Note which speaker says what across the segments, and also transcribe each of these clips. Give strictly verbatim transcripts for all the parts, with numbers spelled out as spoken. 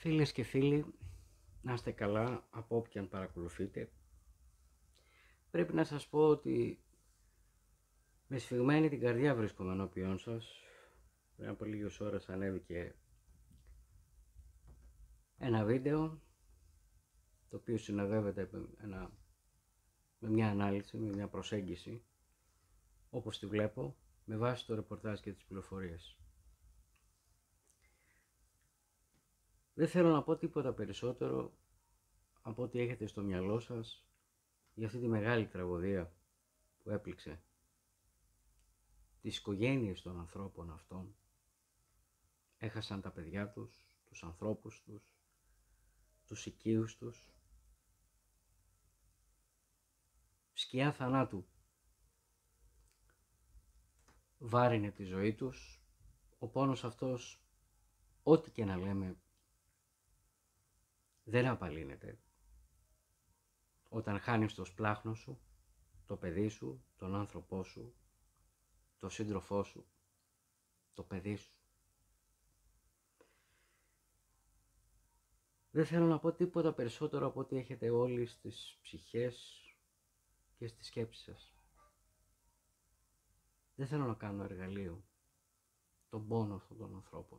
Speaker 1: Φίλες και φίλοι, να είστε καλά από όποιον παρακολουθείτε. Πρέπει να σας πω ότι με σφιγμένη την καρδιά βρίσκομαι ενώπιόν σας. Πριν από λίγες ώρες ανέβηκε ένα βίντεο το οποίο συνοδεύεται με, ένα, με μια ανάλυση, με μια προσέγγιση όπως τη βλέπω με βάση το ρεπορτάζ και τις πληροφορίες. Δεν θέλω να πω τίποτα περισσότερο από ό,τι έχετε στο μυαλό σας για αυτή τη μεγάλη τραγωδία που έπληξε τις οικογένειες των ανθρώπων αυτών. Έχασαν τα παιδιά τους, τους ανθρώπους τους, τους οικείους τους. Σκιά θανάτου βάρινε τη ζωή τους. Ο πόνος αυτός, ό,τι και να λέμε, δεν απαλύνεται. Όταν χάνεις το σπλάχνο σου, το παιδί σου, τον άνθρωπό σου, το σύντροφό σου, το παιδί σου. Δεν θέλω να πω τίποτα περισσότερο από ό,τι έχετε όλοι στις ψυχές και στις σκέψεις σας. Δεν θέλω να κάνω εργαλείο τον πόνο αυτών των ανθρώπων.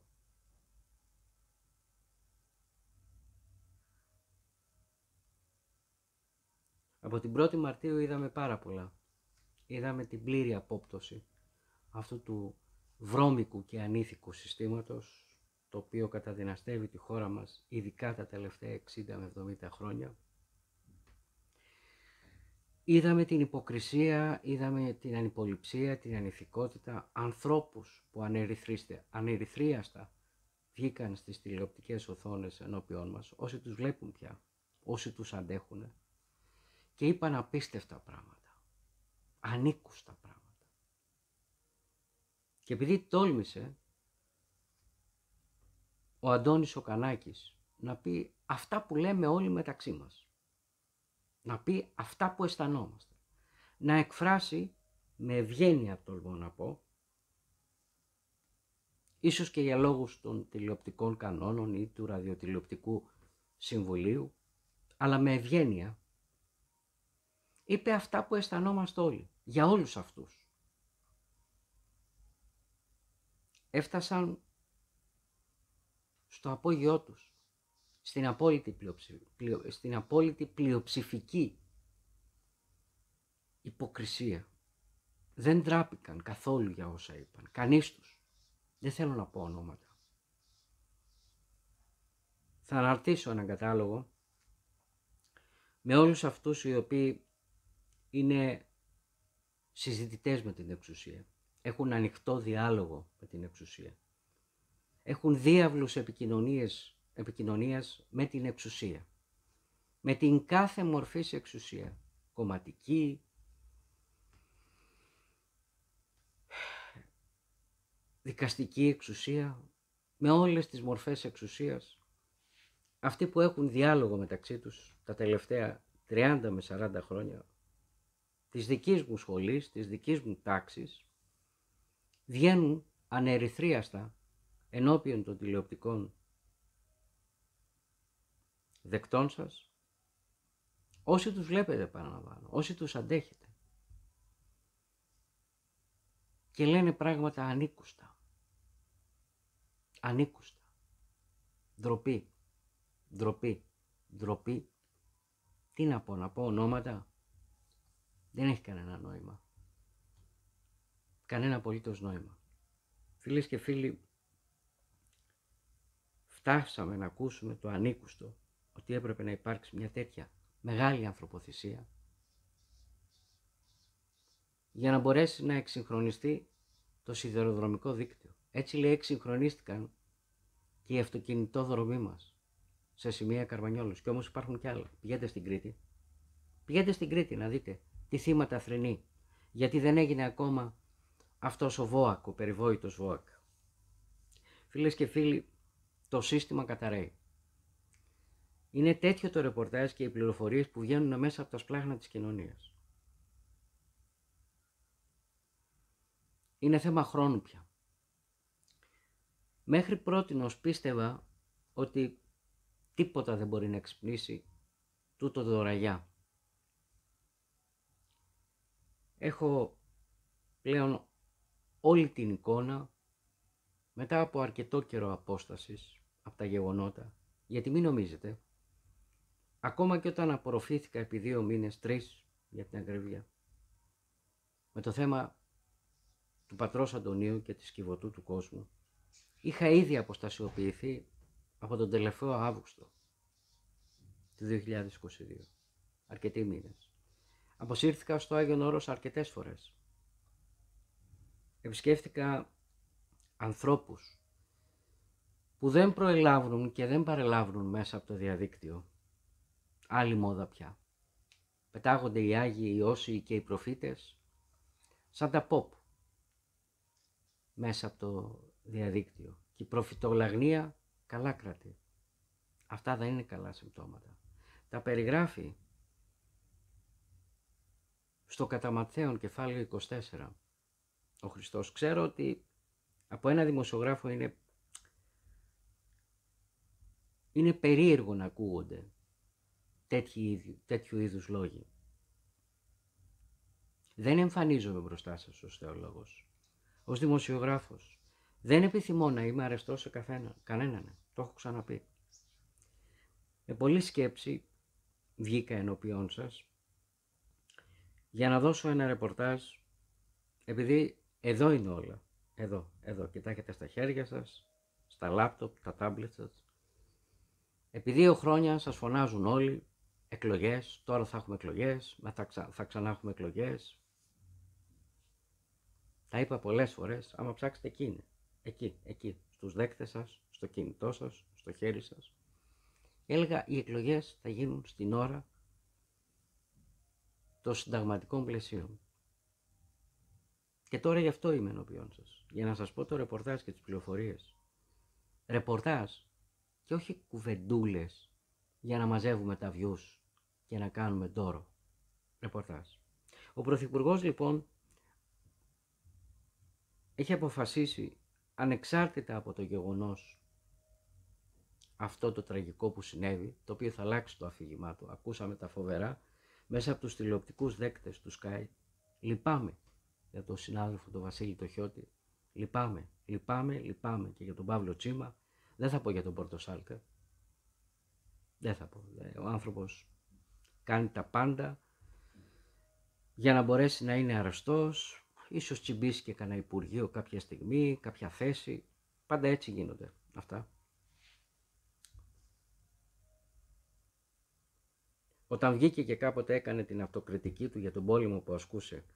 Speaker 1: Από την πρώτη Μαρτίου είδαμε πάρα πολλά. Είδαμε την πλήρη απόπτωση αυτού του βρώμικου και ανήθικου συστήματος, το οποίο καταδυναστεύει τη χώρα μας, ειδικά τα τελευταία εξήντα με εβδομήντα χρόνια. Είδαμε την υποκρισία, είδαμε την ανυποληψία, την ανηθικότητα, ανθρώπους που ανερυθρίαστα βγήκαν στις τηλεοπτικές οθόνες ενώπιόν μας, όσοι τους βλέπουν πια, όσοι τους αντέχουν, και είπαν απίστευτα πράγματα, ανήκουστα πράγματα. Και επειδή τόλμησε ο Αντώνης ο Κανάκης να πει αυτά που λέμε όλοι μεταξύ μας, να πει αυτά που αισθανόμαστε, να εκφράσει με ευγένεια, τολμώ να πω, ίσως και για λόγους των τηλεοπτικών κανόνων ή του ραδιοτηλεοπτικού συμβουλίου, αλλά με ευγένεια, είπε αυτά που αισθανόμαστε όλοι, για όλους αυτούς. Έφτασαν στο απόγειό τους, στην απόλυτη, πλειοψηφ... πλειο... στην απόλυτη πλειοψηφική υποκρισία. Δεν ντράπηκαν καθόλου για όσα είπαν, κανείς τους. Δεν θέλω να πω ονόματα. Θα αναρτήσω έναν κατάλογο με όλους αυτούς οι οποίοι είναι συζητητές με την εξουσία. Έχουν ανοιχτό διάλογο με την εξουσία. Έχουν διάβλους επικοινωνίες, επικοινωνίας με την εξουσία. Με την κάθε μορφής εξουσία. Κομματική, δικαστική εξουσία, με όλες τις μορφές εξουσίας. Αυτοί που έχουν διάλογο μεταξύ τους τα τελευταία τριάντα με σαράντα χρόνια, της δικής μου σχολής, της δικής μου τάξης, βγαίνουν ανερυθρίαστα ενώπιον των τηλεοπτικών δεκτών σας, όσοι τους βλέπετε, επαναλαμβάνω, όσοι τους αντέχετε, και λένε πράγματα ανήκουστα, ανήκουστα, ντροπή, ντροπή, ντροπή. Τι να πω, να πω ονόματα? Δεν έχει κανένα νόημα. Κανένα απολύτως νόημα. Φίλες και φίλοι, φτάσαμε να ακούσουμε το ανήκουστο, ότι έπρεπε να υπάρξει μια τέτοια μεγάλη ανθρωποθυσία για να μπορέσει να εξυγχρονιστεί το σιδηροδρομικό δίκτυο. Έτσι λέει, εξυγχρονίστηκαν και οι αυτοκινητόδρομοι μας σε σημεία Καρμανιόλους, και όμως υπάρχουν κι άλλα. Πηγαίνετε στην Κρήτη, πηγαίνετε στην Κρήτη να δείτε τι θύματα θρηνεί, γιατί δεν έγινε ακόμα αυτός ο ΒΟΑΚ, ο περιβόητος ΒΟΑΚ. Φίλες και φίλοι, το σύστημα καταραίει. Είναι τέτοιο το ρεπορτάζ και οι πληροφορίες που βγαίνουν μέσα από τα σπλάχνα της κοινωνίας. Είναι θέμα χρόνου πια. Μέχρι πρότινος πίστευα ότι τίποτα δεν μπορεί να εξυπνήσει τούτο το ραγιά. Έχω πλέον όλη την εικόνα μετά από αρκετό καιρό απόστασης από τα γεγονότα, γιατί μην νομίζετε, ακόμα και όταν απορροφήθηκα επί δύο μήνες, τρεις για την ακρίβεια, με το θέμα του πατρός Αντωνίου και της Κιβωτού του κόσμου, είχα ήδη αποστασιοποιηθεί από τον τελευταίο Αύγουστο του δύο χιλιάδες είκοσι δύο, αρκετοί μήνες. Αποσύρθηκα στο Άγιον Όρος αρκετές φορές. Επισκέφθηκα ανθρώπους που δεν προελάβουν και δεν παρελάβουν μέσα από το διαδίκτυο. Άλλη μόδα πια. Πετάγονται οι Άγιοι, οι Όσοι και οι προφήτες σαν τα pop μέσα από το διαδίκτυο. Και η προφητολαγνία καλά κρατεί. Αυτά δεν είναι καλά συμπτώματα. Τα περιγράφει στο κατά Ματθαίον κεφάλαιο είκοσι τέσσερα ο Χριστός. Ξέρω ότι από ένα δημοσιογράφο είναι, είναι περίεργο να ακούγονται τέτοιου, τέτοιου είδους λόγοι. Δεν εμφανίζομαι μπροστά σας ως θεολόγος, ως δημοσιογράφος. Δεν επιθυμώ να είμαι αρεστός σε καθένα, κανέναν, το έχω ξαναπεί. Με πολλή σκέψη βγήκα ενώπιόν σας για να δώσω ένα ρεπορτάζ, επειδή εδώ είναι όλα, εδώ, εδώ και τα έχετε στα χέρια σας, στα λάπτοπ, τα τάμπλετ σας. Επί δύο χρόνια σας φωνάζουν όλοι, εκλογές, τώρα θα έχουμε εκλογές, θα, ξα... θα ξανά έχουμε εκλογές. Τα είπα πολλές φορές, άμα ψάξετε εκεί είναι, εκεί, εκεί, στους δέκτες σας, στο κινητό σας, στο χέρι σας. Έλεγα οι εκλογές θα γίνουν στην ώρα των συνταγματικών πλαισίων. Και τώρα γι' αυτό είμαι ενώπιόν σας, για να σας πω το ρεπορτάζ και τις πληροφορίες. Ρεπορτάζ και όχι κουβεντούλες για να μαζεύουμε τα views και να κάνουμε ντόρο. Ρεπορτάζ. Ο Πρωθυπουργός λοιπόν έχει αποφασίσει, ανεξάρτητα από το γεγονός αυτό το τραγικό που συνέβη, το οποίο θα αλλάξει το αφήγημά του, ακούσαμε τα φοβερά μέσα από τους τηλεοπτικούς δέκτες του Sky. Λυπάμαι για τον συνάδελφο τον Βασίλη το Χιώτη, λυπάμαι, λυπάμαι, λυπάμαι και για τον Παύλο Τσίμα, δεν θα πω για τον Πορτοσάλκα, δεν θα πω. Ο άνθρωπος κάνει τα πάντα για να μπορέσει να είναι αραστός, ίσως τσιμπήσει και κανένα υπουργείο κάποια στιγμή, κάποια θέση, πάντα έτσι γίνονται αυτά. Όταν βγήκε και κάποτε έκανε την αυτοκριτική του για τον πόλεμο που ασκούσε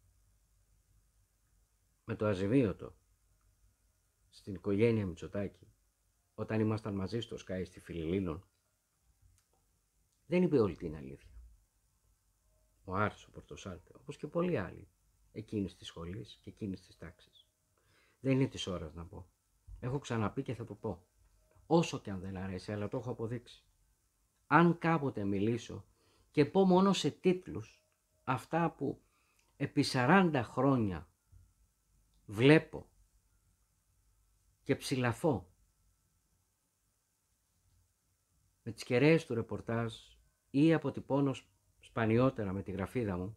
Speaker 1: με το αζημίωτο στην οικογένεια Μητσοτάκη, όταν ήμασταν μαζί στο Sky στη Φιλιλλήνων, δεν είπε όλη την αλήθεια. Ο Άρης, ο Πορτοσάλτε, όπως και πολλοί άλλοι εκείνης της σχολής και εκείνης της τάξης. Δεν είναι της ώρας να πω. Έχω ξαναπεί και θα το πω. Όσο και αν δεν αρέσει, αλλά το έχω αποδείξει. Αν κάποτε μιλήσω και πω μόνο σε τίτλους αυτά που επί σαράντα χρόνια βλέπω και ψηλαφώ με τις κεραίες του ρεπορτάζ ή αποτυπώνω σπανιότερα με τη γραφίδα μου,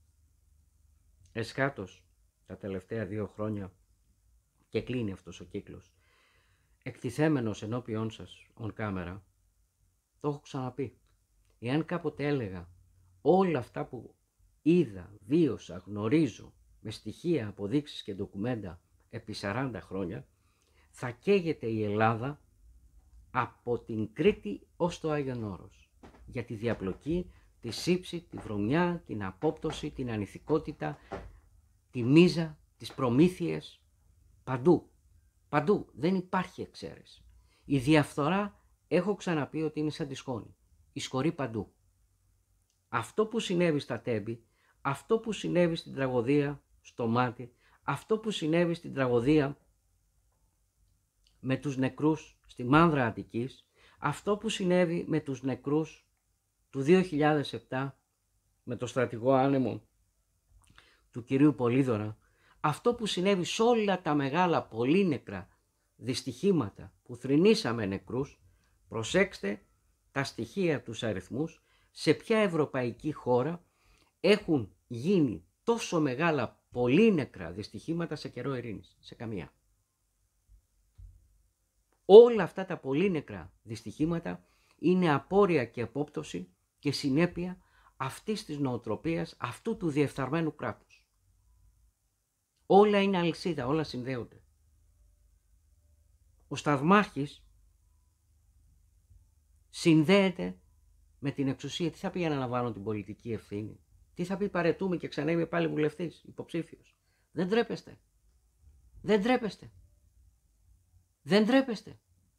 Speaker 1: εσχάτως τα τελευταία δύο χρόνια και κλείνει αυτός ο κύκλος, εκτιθέμενος ενώπιόν σας on camera, το έχω ξαναπεί. Εάν κάποτε έλεγα όλα αυτά που είδα, βίωσα, γνωρίζω με στοιχεία, αποδείξεις και ντοκουμέντα επί σαράντα χρόνια, θα καίγεται η Ελλάδα από την Κρήτη ως το Άγιον Όρος για τη διαπλοκή, τη σύψη, τη βρωμιά, την απόπτωση, την ανηθικότητα, τη μίζα, τις προμήθειες, παντού, παντού, δεν υπάρχει εξαίρεση. Η διαφθορά, έχω ξαναπεί ότι είναι σαν τη σκόνη, εισχωρεί παντού. Αυτό που συνέβη στα Τέμπη, αυτό που συνέβη στην τραγωδία στο Μάτι, αυτό που συνέβη στην τραγωδία με τους νεκρούς στη Μάνδρα Αττικής, αυτό που συνέβη με τους νεκρούς του δύο χιλιάδες επτά με το στρατηγό άνεμο του κυρίου Πολύδωρα, αυτό που συνέβη σε όλα τα μεγάλα πολύ νεκρά δυστυχήματα που θρηνήσαμε νεκρούς, προσέξτε, τα στοιχεία, τους αριθμούς, σε ποια ευρωπαϊκή χώρα έχουν γίνει τόσο μεγάλα πολύνεκρα δυστυχήματα σε καιρό ειρήνης. Σε καμία. Όλα αυτά τα πολύνεκρα δυστυχήματα είναι απόρρια και απόπτωση και συνέπεια αυτής της νοοτροπίας, αυτού του διεφθαρμένου κράτους. Όλα είναι αλυσίδα, όλα συνδέονται. Ο Σταυμάρχης συνδέεται με την εξουσία. Τι θα πει για να αναλαμβάνω την πολιτική ευθύνη? Τι θα πει παρετούμε και ξανά είμαι πάλι βουλευτής, υποψήφιος? Δεν τρέπεστε. Δεν τρέπεστε. Δεν τρέπεστε.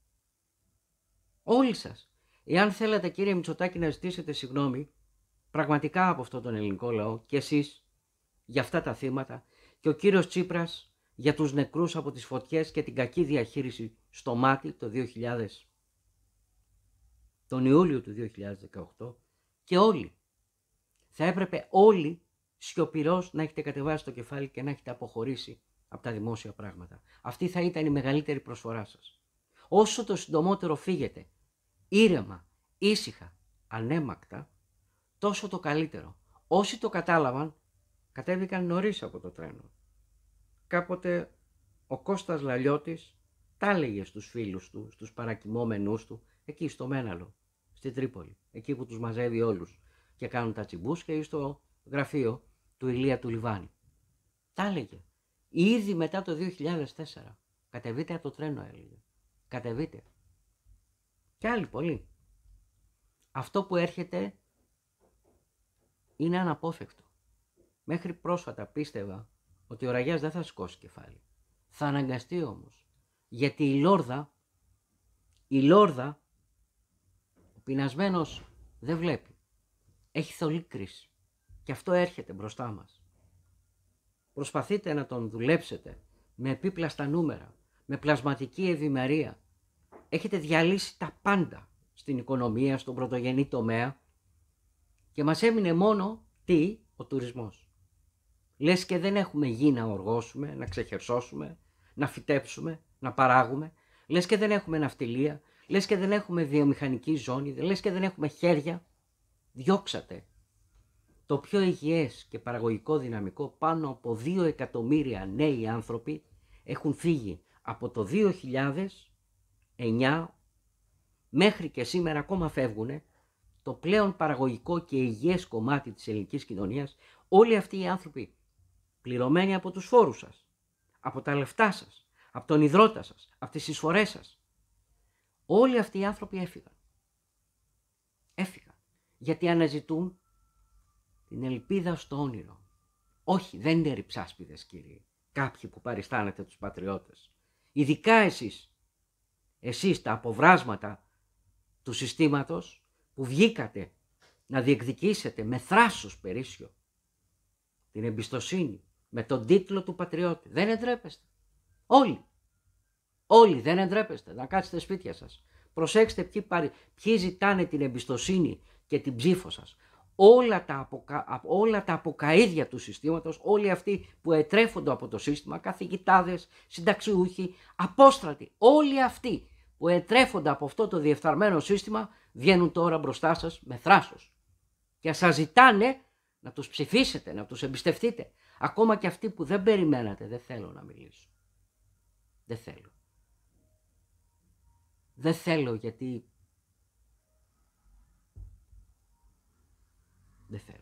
Speaker 1: Όλοι σας. Εάν θέλετε, κύριε Μητσοτάκη, να ζητήσετε συγγνώμη πραγματικά από αυτόν τον ελληνικό λαό, και εσείς για αυτά τα θύματα, και ο κύριος Τσίπρας για τους νεκρούς από τις φωτιές και την κακή διαχείριση στο Μάτι το δύο χιλιάδες, τον Ιούλιο του δύο χιλιάδες δεκαοκτώ, και όλοι. Θα έπρεπε όλοι σιωπηρός να έχετε κατεβάσει το κεφάλι και να έχετε αποχωρήσει από τα δημόσια πράγματα. Αυτή θα ήταν η μεγαλύτερη προσφορά σας. Όσο το συντομότερο φύγετε, ήρεμα, ήσυχα, ανέμακτα, τόσο το καλύτερο. Όσοι το κατάλαβαν, κατέβηκαν νωρίς από το τρένο. Κάποτε ο Κώστας Λαλιώτης τα έλεγε στους φίλους του, στους παρακοιμόμενούς του, εκεί στο Μέναλο, στη Τρίπολη, εκεί που τους μαζεύει όλους και κάνουν τα τσιμπούσκια, ή στο γραφείο του Ηλία του Λιβάνη. Τα έλεγε. Ήδη μετά το δύο χιλιάδες τέσσερα. Κατεβείτε από το τρένο, έλεγε. Κατεβείτε. Και άλλοι πολλοί. Αυτό που έρχεται είναι αναπόφευκτο. Μέχρι πρόσφατα πίστευα ότι ο Ραγιάς δεν θα σηκώσει κεφάλι. Θα αναγκαστεί όμως. Γιατί η Λόρδα, η Λόρδα, ο πεινασμένος δεν βλέπει. Έχει θολή κρίση. Και αυτό έρχεται μπροστά μας. Προσπαθείτε να τον δουλέψετε με επίπλαστα νούμερα, με πλασματική ευημερία. Έχετε διαλύσει τα πάντα στην οικονομία, στον πρωτογενή τομέα, και μας έμεινε μόνο τι? Ο τουρισμός. Λες και δεν έχουμε γη να οργώσουμε, να ξεχερσώσουμε, να φυτέψουμε, να παράγουμε. Λες και δεν έχουμε ναυτιλία, λες και δεν έχουμε βιομηχανική ζώνη, λες και δεν έχουμε χέρια. Διώξατε το πιο υγιές και παραγωγικό δυναμικό. Πάνω από δύο εκατομμύρια νέοι άνθρωποι έχουν φύγει από το δύο χιλιάδες εννιά μέχρι και σήμερα, ακόμα φεύγουν. Το πλέον παραγωγικό και υγιές κομμάτι της ελληνικής κοινωνίας, όλοι αυτοί οι άνθρωποι πληρωμένοι από τους φόρους σας, από τα λεφτά σας, από τον ιδρώτα σας, από τις εισφορές σας, όλοι αυτοί οι άνθρωποι έφυγαν. Έφυγαν. Γιατί αναζητούν την ελπίδα στο όνειρο. Όχι, δεν είναι ρυψάσπιδες, κύριοι, κάποιοι που παριστάνετε τους πατριώτες. Ειδικά εσείς, εσείς τα αποβράσματα του συστήματος που βγήκατε να διεκδικήσετε με θράσος περίσσιο την εμπιστοσύνη με τον τίτλο του πατριώτη. Δεν εντρέπεστε. Όλοι. Όλοι δεν εντρέπεστε να κάτσετε σπίτια σας. Προσέξτε ποιοι, παρι... ποιοι ζητάνε την εμπιστοσύνη και την ψήφο σας. Όλα τα, αποκα... όλα τα αποκαΐδια του συστήματος, όλοι αυτοί που ετρέφονται από το σύστημα, καθηγητάδες, συνταξιούχοι, απόστρατοι, όλοι αυτοί που ετρέφονται από αυτό το διεφθαρμένο σύστημα, βγαίνουν τώρα μπροστά σας με θράσος και σας ζητάνε να τους ψηφίσετε, να τους εμπιστευτείτε. Ακόμα και αυτοί που δεν περιμένατε. Δεν θέλω να μιλήσω. Δεν θέλω. Δεν θέλω γιατί δεν θέλω.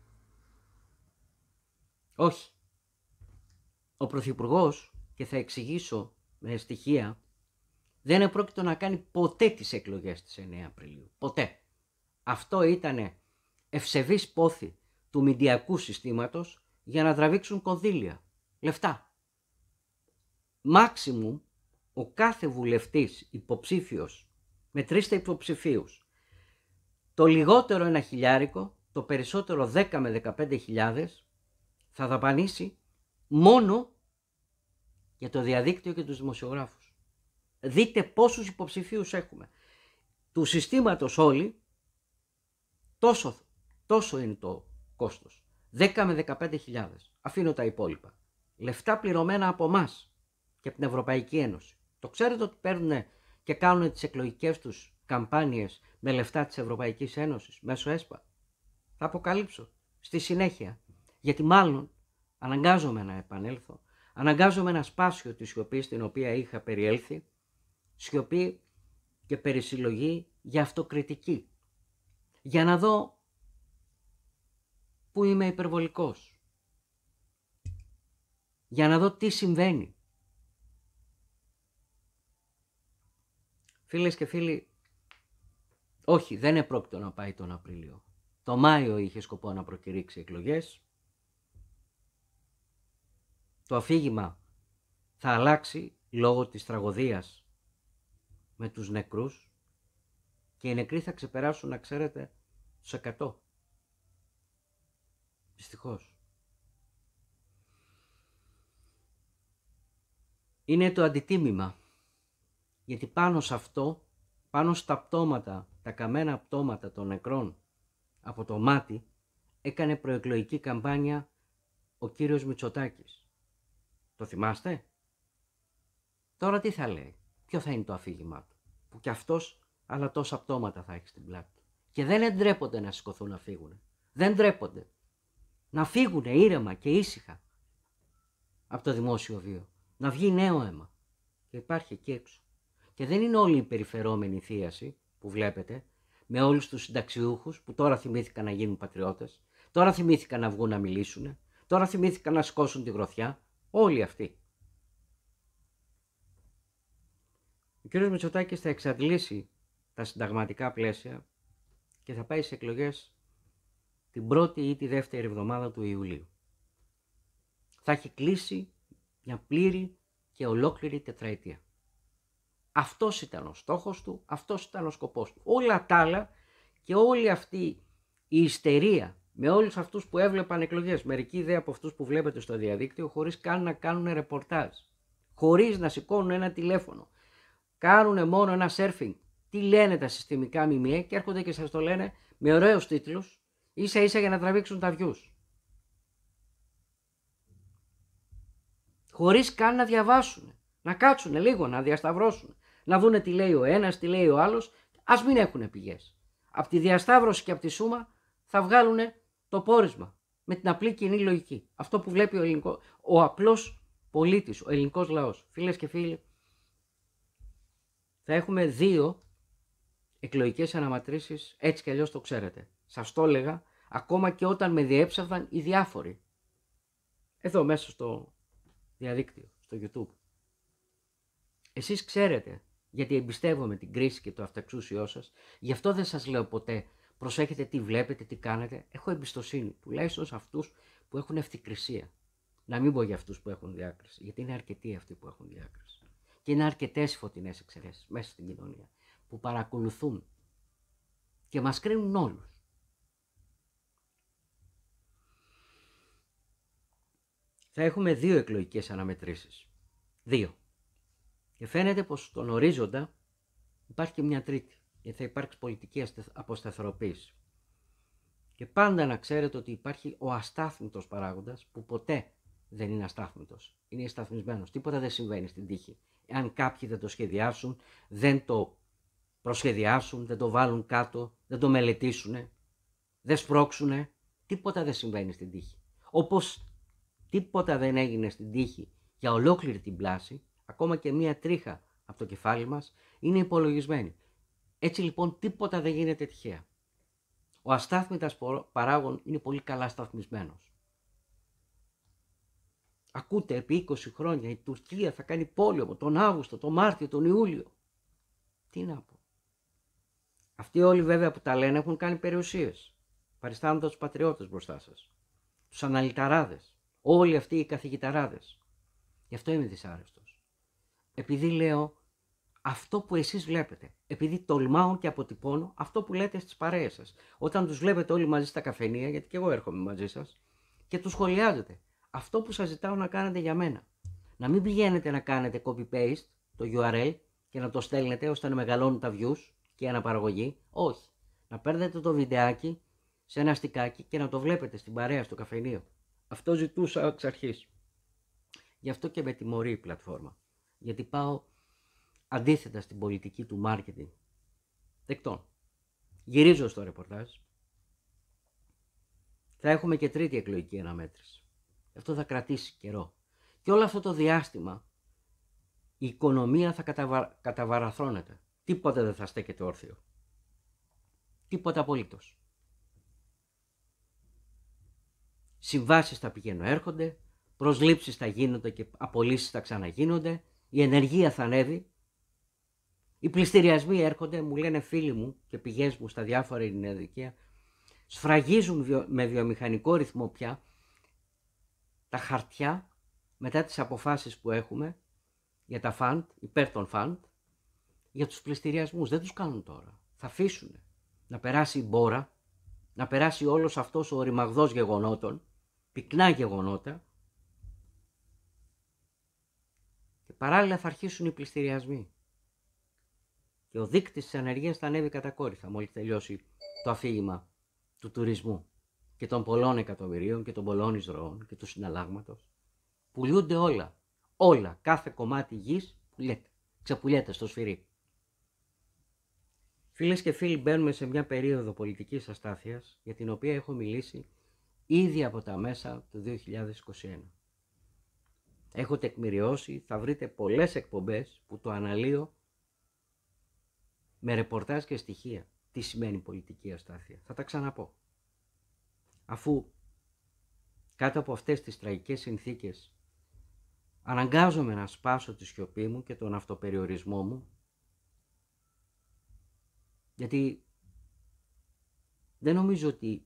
Speaker 1: Όχι. Ο Πρωθυπουργός, και θα εξηγήσω με στοιχεία, δεν επρόκειτο να κάνει ποτέ τις εκλογές της εννέα Απριλίου. Ποτέ. Αυτό ήταν ευσεβής πόθη του μηντιακού συστήματος για να τραβήξουν κονδύλια, λεφτά. Μάξιμουμ, ο κάθε βουλευτής υποψήφιος, μετρήστε υποψηφίους, το λιγότερο ένα χιλιάρικο, το περισσότερο δέκα με δεκαπέντε χιλιάδες, θα δαπανίσει μόνο για το διαδίκτυο και τους δημοσιογράφους. Δείτε πόσους υποψηφίους έχουμε. Του συστήματος όλοι, τόσο, τόσο είναι το κόστος. δέκα με δεκαπέντε χιλιάδες. Αφήνω τα υπόλοιπα. Λεφτά πληρωμένα από εμάς και από την Ευρωπαϊκή Ένωση. Το ξέρετε ότι παίρνουν και κάνουν τις εκλογικές τους καμπάνιες με λεφτά της Ευρωπαϊκής Ένωσης μέσω ΕΣΠΑ. Θα αποκαλύψω στη συνέχεια, γιατί μάλλον αναγκάζομαι να επανέλθω, αναγκάζομαι να σπάσω τη σιωπή στην οποία είχα περιέλθει, σιωπή και περισυλλογή για αυτοκριτική, για να δω που είμαι υπερβολικός, για να δω τι συμβαίνει. Φίλες και φίλοι, όχι, δεν επρόκειτο να πάει τον Απρίλιο. Το Μάιο είχε σκοπό να προκηρύξει εκλογές. Το αφήγημα θα αλλάξει λόγω της τραγωδίας με τους νεκρούς και οι νεκροί θα ξεπεράσουν, να ξέρετε, τους εκατό. Δυστυχώς. Είναι το αντιτίμημα, γιατί πάνω σε αυτό, πάνω στα πτώματα, τα καμένα πτώματα των νεκρών από το μάτι, έκανε προεκλογική καμπάνια ο κύριος Μητσοτάκης. Το θυμάστε? Τώρα τι θα λέει, ποιο θα είναι το αφήγημά του, που κι αυτός άλλα τόσα πτώματα θα έχει στην πλάτη του. Και δεν εντρέπονται να σηκωθούν να φύγουν. Δεν ντρέπονται. Να φύγουν ήρεμα και ήσυχα από το δημόσιο βίο. Να βγει νέο αίμα. Και υπάρχει εκεί έξω. Και δεν είναι όλη η περιφερόμενη θίαση που βλέπετε, με όλους τους συνταξιούχους που τώρα θυμήθηκαν να γίνουν πατριώτες, τώρα θυμήθηκαν να βγουν να μιλήσουν, τώρα θυμήθηκαν να σηκώσουν τη γροθιά. Όλοι αυτοί. Ο κ. Μητσοτάκης θα εξαντλήσει τα συνταγματικά πλαίσια και θα πάει σε εκλογές την πρώτη ή τη δεύτερη εβδομάδα του Ιουλίου. Θα έχει κλείσει μια πλήρη και ολόκληρη τετραετία. Αυτός ήταν ο στόχος του, αυτός ήταν ο σκοπός του. Όλα τα άλλα και όλη αυτή η ιστερία με όλους αυτούς που έβλεπαν εκλογές, μερικοί δε από αυτούς που βλέπετε στο διαδίκτυο, χωρίς καν να κάνουν ρεπορτάζ, χωρίς να σηκώνουν ένα τηλέφωνο, κάνουν μόνο ένα surfing. Τι λένε τα συστημικά ΜΜΕ και έρχονται και σας το λένε με ωραίους τίτλους, ίσα ίσα για να τραβήξουν τα views. Χωρίς καν να διαβάσουν, να κάτσουν λίγο, να διασταυρώσουν, να δούνε τι λέει ο ένας, τι λέει ο άλλος, ας μην έχουν πηγές. Από τη διασταύρωση και από τη σούμα θα βγάλουν το πόρισμα με την απλή κοινή λογική. Αυτό που βλέπει ο, ελληνικός, ο απλός πολίτης, ο ελληνικός λαός. Φίλες και φίλοι, θα έχουμε δύο εκλογικές αναμετρήσεις, έτσι κι αλλιώς το ξέρετε. Σας το έλεγα ακόμα και όταν με διέψαυδαν οι διάφοροι. Εδώ μέσα στο διαδίκτυο, στο YouTube. Εσείς ξέρετε, γιατί εμπιστεύομαι την κρίση και το αυταξούσιό σας, γι' αυτό δεν σας λέω ποτέ προσέχετε τι βλέπετε, τι κάνετε. Έχω εμπιστοσύνη, τουλάχιστον σε αυτούς που έχουν ευθυκρισία. Να μην πω για αυτούς που έχουν διάκριση, γιατί είναι αρκετοί αυτοί που έχουν διάκριση. Και είναι αρκετές οι φωτεινές εξαιρέσεις μέσα στην κοινωνία που παρακολουθούν και μας κρίνουν όλους. Θα έχουμε δύο εκλογικές αναμετρήσεις. Δύο. Και φαίνεται πως στον ορίζοντα υπάρχει και μια τρίτη, γιατί θα υπάρξει πολιτική αποσταθεροποίηση. Και πάντα να ξέρετε ότι υπάρχει ο αστάθμητος παράγοντας που ποτέ δεν είναι αστάθμητος. Είναι σταθμισμένος. Τίποτα δεν συμβαίνει στην τύχη. Εάν κάποιοι δεν το σχεδιάσουν, δεν το προσχεδιάσουν, δεν το βάλουν κάτω, δεν το μελετήσουν, δεν σπρώξουν, τίποτα δεν συμβαίνει στην τύχη. Όπως τίποτα δεν έγινε στην τύχη για ολόκληρη την πλάση, ακόμα και μία τρίχα από το κεφάλι μας είναι υπολογισμένη. Έτσι λοιπόν τίποτα δεν γίνεται τυχαία. Ο αστάθμητας παράγων είναι πολύ καλά σταθμισμένος. Ακούτε επί είκοσι χρόνια η Τουρκία θα κάνει πόλεμο τον Αύγουστο, τον Μάρτιο, τον Ιούλιο. Τι να πω. Αυτοί όλοι βέβαια που τα λένε έχουν κάνει περιουσίες, παριστάνοντας τους πατριώτες μπροστά σας, τους αναλυταράδες, όλοι αυτοί οι καθηγηταράδες. Γι' αυτό είμαι δυσάρεστος. Επειδή λέω αυτό που εσείς βλέπετε, επειδή τολμάω και αποτυπώνω αυτό που λέτε στις παρέες σας. Όταν τους βλέπετε όλοι μαζί στα καφενεία, γιατί και εγώ έρχομαι μαζί σας, και τους σχολιάζετε. Αυτό που σας ζητάω να κάνετε για μένα. Να μην πηγαίνετε να κάνετε copy-paste το γιου αρ ελ και να το στέλνετε ώστε να μεγαλώνουν τα views και η αναπαραγωγή. Όχι. Να παίρνετε το βιντεάκι σε ένα στικάκι και να το βλέπετε στην παρέα στο καφενείο. Αυτό ζητούσα εξ αρχής. Γι' αυτό και με τιμωρεί η πλατφόρμα. Γιατί πάω αντίθετα στην πολιτική του marketing. Δεκτών. Γυρίζω στο ρεπορτάζ. Θα έχουμε και τρίτη εκλογική αναμέτρηση. Αυτό θα κρατήσει καιρό. Και όλο αυτό το διάστημα η οικονομία θα καταβα... καταβαραθρώνεται. Τίποτα δεν θα στέκεται όρθιο. Τίποτα απολύτως. Συμβάσεις θα πηγαίνουν έρχονται, προσλήψεις θα γίνονται και απολύσεις θα ξαναγίνονται, η ενεργεία θα ανέβει, οι πληστηριασμοί έρχονται, μου λένε φίλοι μου και πηγές μου στα διάφορα ενεργεία, σφραγίζουν βιο... με βιομηχανικό ρυθμό πια τα χαρτιά μετά τις αποφάσεις που έχουμε για τα φαντ, υπέρ των φαντ, για τους πληστηριασμούς. Δεν τους κάνουν τώρα. Θα αφήσουν να περάσει η μπόρα, να περάσει όλος αυτός ο ρημαγδός γεγονότων, πυκνά γεγονότα, και παράλληλα θα αρχίσουν οι πληστηριασμοί. Και ο δείκτης της ανεργίας θα ανέβει κατακόρυφα μόλις τελειώσει το αφήγημα του τουρισμού και των πολλών εκατομμυρίων και των πολλών εισρωών και του συναλλάγματος. Πουλούνται όλα. Όλα. Κάθε κομμάτι γης πουλιέται. Ξεπουλιέται στο σφυρί. Φίλες και φίλοι, μπαίνουμε σε μια περίοδο πολιτικής αστάθειας για την οποία έχω μιλήσει ήδη από τα μέσα του δύο χιλιάδες είκοσι ένα. Έχω τεκμηριώσει, θα βρείτε πολλές εκπομπές που το αναλύω με ρεπορτάζ και στοιχεία τι σημαίνει πολιτική αστάθεια. Θα τα ξαναπώ. Αφού κάτω από αυτές τις τραγικές συνθήκες αναγκάζομαι να σπάσω τη σιωπή μου και τον αυτοπεριορισμό μου, γιατί δεν νομίζω ότι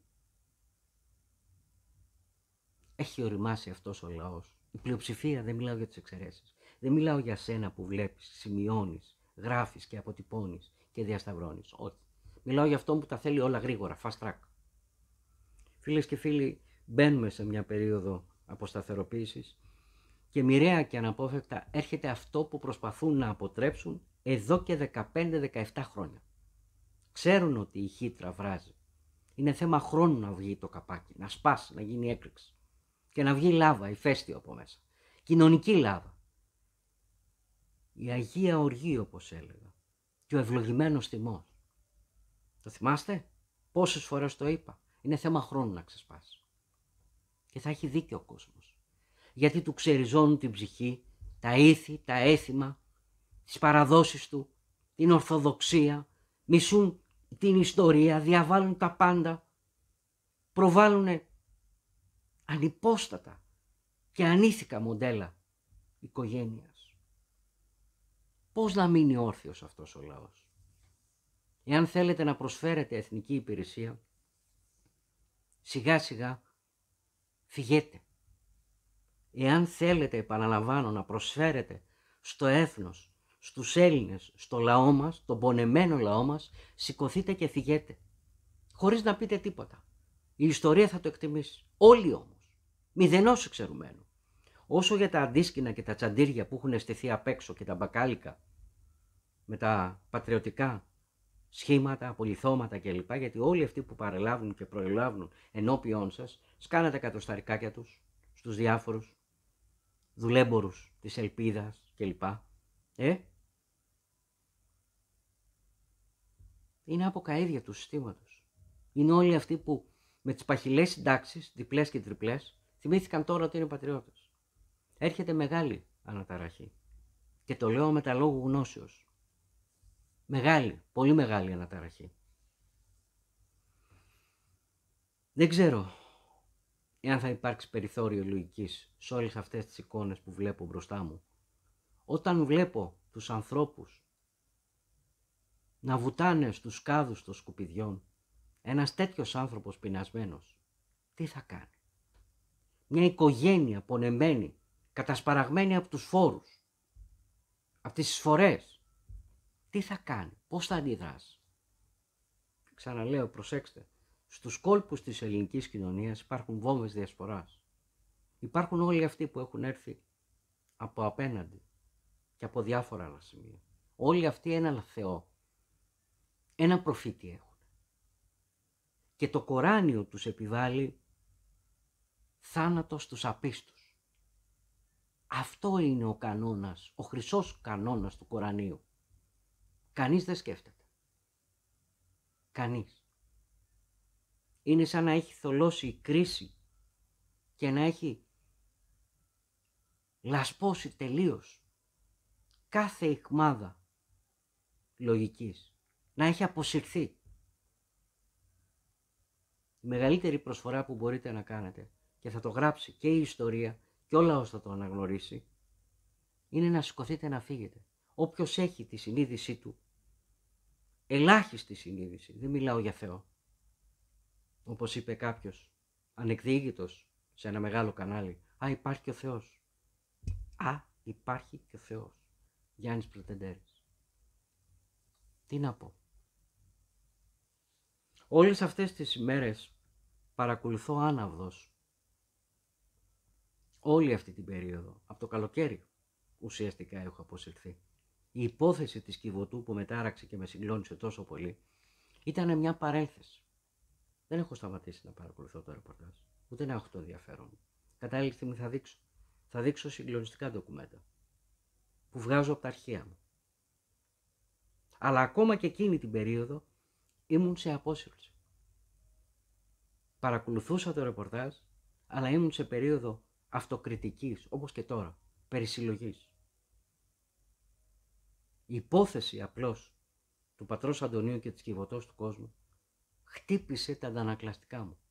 Speaker 1: έχει οριμάσει αυτός ο λαός. Η πλειοψηφία, δεν μιλάω για τις εξαιρέσεις, δεν μιλάω για σένα που βλέπεις, σημειώνεις, γράφεις και αποτυπώνεις και διασταυρώνεις. Όχι. Μιλάω για αυτό που τα θέλει όλα γρήγορα, fast track. Φίλες και φίλοι, μπαίνουμε σε μια περίοδο αποσταθεροποίησης και μοιραία και αναπόφευκτα έρχεται αυτό που προσπαθούν να αποτρέψουν εδώ και δεκαπέντε δεκαεπτά χρόνια. Ξέρουν ότι η χύτρα βράζει. Είναι θέμα χρόνου να βγει το καπάκι, να σπάσει, να γίνει έκρηξη και να βγει λάβα, ηφαίστειο από μέσα. Κοινωνική λάβα. Η Αγία Οργή, όπως έλεγα, και ο ευλογημένος θυμός. Το θυμάστε? Πόσες φορές το είπα? Είναι θέμα χρόνου να ξεσπάσει. Και θα έχει δίκιο ο κόσμος. Γιατί του ξεριζώνουν την ψυχή, τα ήθη, τα έθιμα, τις παραδόσεις του, την ορθοδοξία, μισούν την ιστορία, διαβάλλουν τα πάντα, προβάλλουν ανυπόστατα και ανήθικα μοντέλα οικογένειας. Πώς να μείνει όρθιος αυτός ο λαός? Εάν θέλετε να προσφέρετε εθνική υπηρεσία, σιγά σιγά φυγέτε. Εάν θέλετε, επαναλαμβάνω, να προσφέρετε στο έθνος, στους Έλληνες, στο λαό μας, τον πονεμένο λαό μας, σηκωθείτε και φυγέτε. Χωρίς να πείτε τίποτα. Η ιστορία θα το εκτιμήσει. Όλοι όμως. Μηδενός εξαιρουμένου. Όσο για τα αντίσκηνα και τα τσαντήρια που έχουν στηθεί απ' έξω και τα μπακάλικα με τα πατριωτικά σχήματα, απολιθώματα κλπ. Γιατί όλοι αυτοί που παρελάβουν και προελάβουν ενώπιόν σας σκάνε τα κατοσταρικάκια τους στους διάφορους δουλέμπορους της ελπίδας κλπ. Ε? Είναι από καΐδια του συστήματος. Είναι όλοι αυτοί που με τις παχυλές συντάξεις, διπλές και τριπλές, θυμήθηκαν τώρα ότι είναι πατριώτες. Έρχεται μεγάλη αναταραχή. Και το λέω με τα λόγου γνώσεως. Μεγάλη, πολύ μεγάλη αναταραχή. Δεν ξέρω εάν θα υπάρξει περιθώριο λογικής σε όλες αυτές τις εικόνες που βλέπω μπροστά μου. Όταν βλέπω τους ανθρώπους να βουτάνε στους κάδους των σκουπιδιών, ένας τέτοιος άνθρωπος πεινασμένος, τι θα κάνει? Μια οικογένεια πονεμένη, κατασπαραγμένη από τους φόρους, από τις εισφορές, τι θα κάνει? Πώς θα αντιδράσει? Ξαναλέω, προσέξτε, στους κόλπους της ελληνικής κοινωνίας υπάρχουν βόμβες διασποράς. Υπάρχουν όλοι αυτοί που έχουν έρθει από απέναντι και από διάφορα άλλα σημεία. Όλοι αυτοί ένα Θεό, ένα προφήτη έχουν. Και το Κοράνιο τους επιβάλλει θάνατο στους απίστους. Αυτό είναι ο κανόνας, ο χρυσός κανόνας του Κορανίου. Κανείς δεν σκέφτεται. Κανείς. Είναι σαν να έχει θολώσει η κρίση και να έχει λασπώσει τελείως κάθε αιχμάδα λογικής. Να έχει αποσυρθεί. Η μεγαλύτερη προσφορά που μπορείτε να κάνετε, και θα το γράψει και η ιστορία και όλα όσα το αναγνωρίσει, είναι να σηκωθείτε να φύγετε. Όποιος έχει τη συνείδησή του, ελάχιστη συνείδηση, δεν μιλάω για Θεό, όπως είπε κάποιος ανεκδίκητος σε ένα μεγάλο κανάλι, «Α, υπάρχει και ο Θεός». «Α, υπάρχει και ο Θεός». Γιάννης Πρετεντέρης. Τι να πω. Όλες αυτές τις ημέρες παρακολουθώ άναυδος όλη αυτή την περίοδο. Από το καλοκαίρι ουσιαστικά έχω αποσυρθεί. Η υπόθεση της Κιβωτού που μετάραξε και με συγκλώνησε τόσο πολύ ήταν μια παρένθεση. Δεν έχω σταματήσει να παρακολουθώ το ρεπορτάζ. Ούτε να έχω το ενδιαφέρον. Κατάλληλη στιγμή θα δείξω. Θα δείξω συγκλονιστικά ντοκουμέντα που βγάζω από τα αρχεία μου. Αλλά ακόμα και εκείνη την περίοδο ήμουν σε απόσυρση. Παρακολουθούσα το ρεπορτάζ, αλλά ήμουν σε περίοδο αυτοκριτικής, όπως και τώρα, περισυλλογής. Η υπόθεση απλώς του πατρός Αντωνίου και της Κιβωτός του κόσμου χτύπησε τα αντανακλαστικά μου.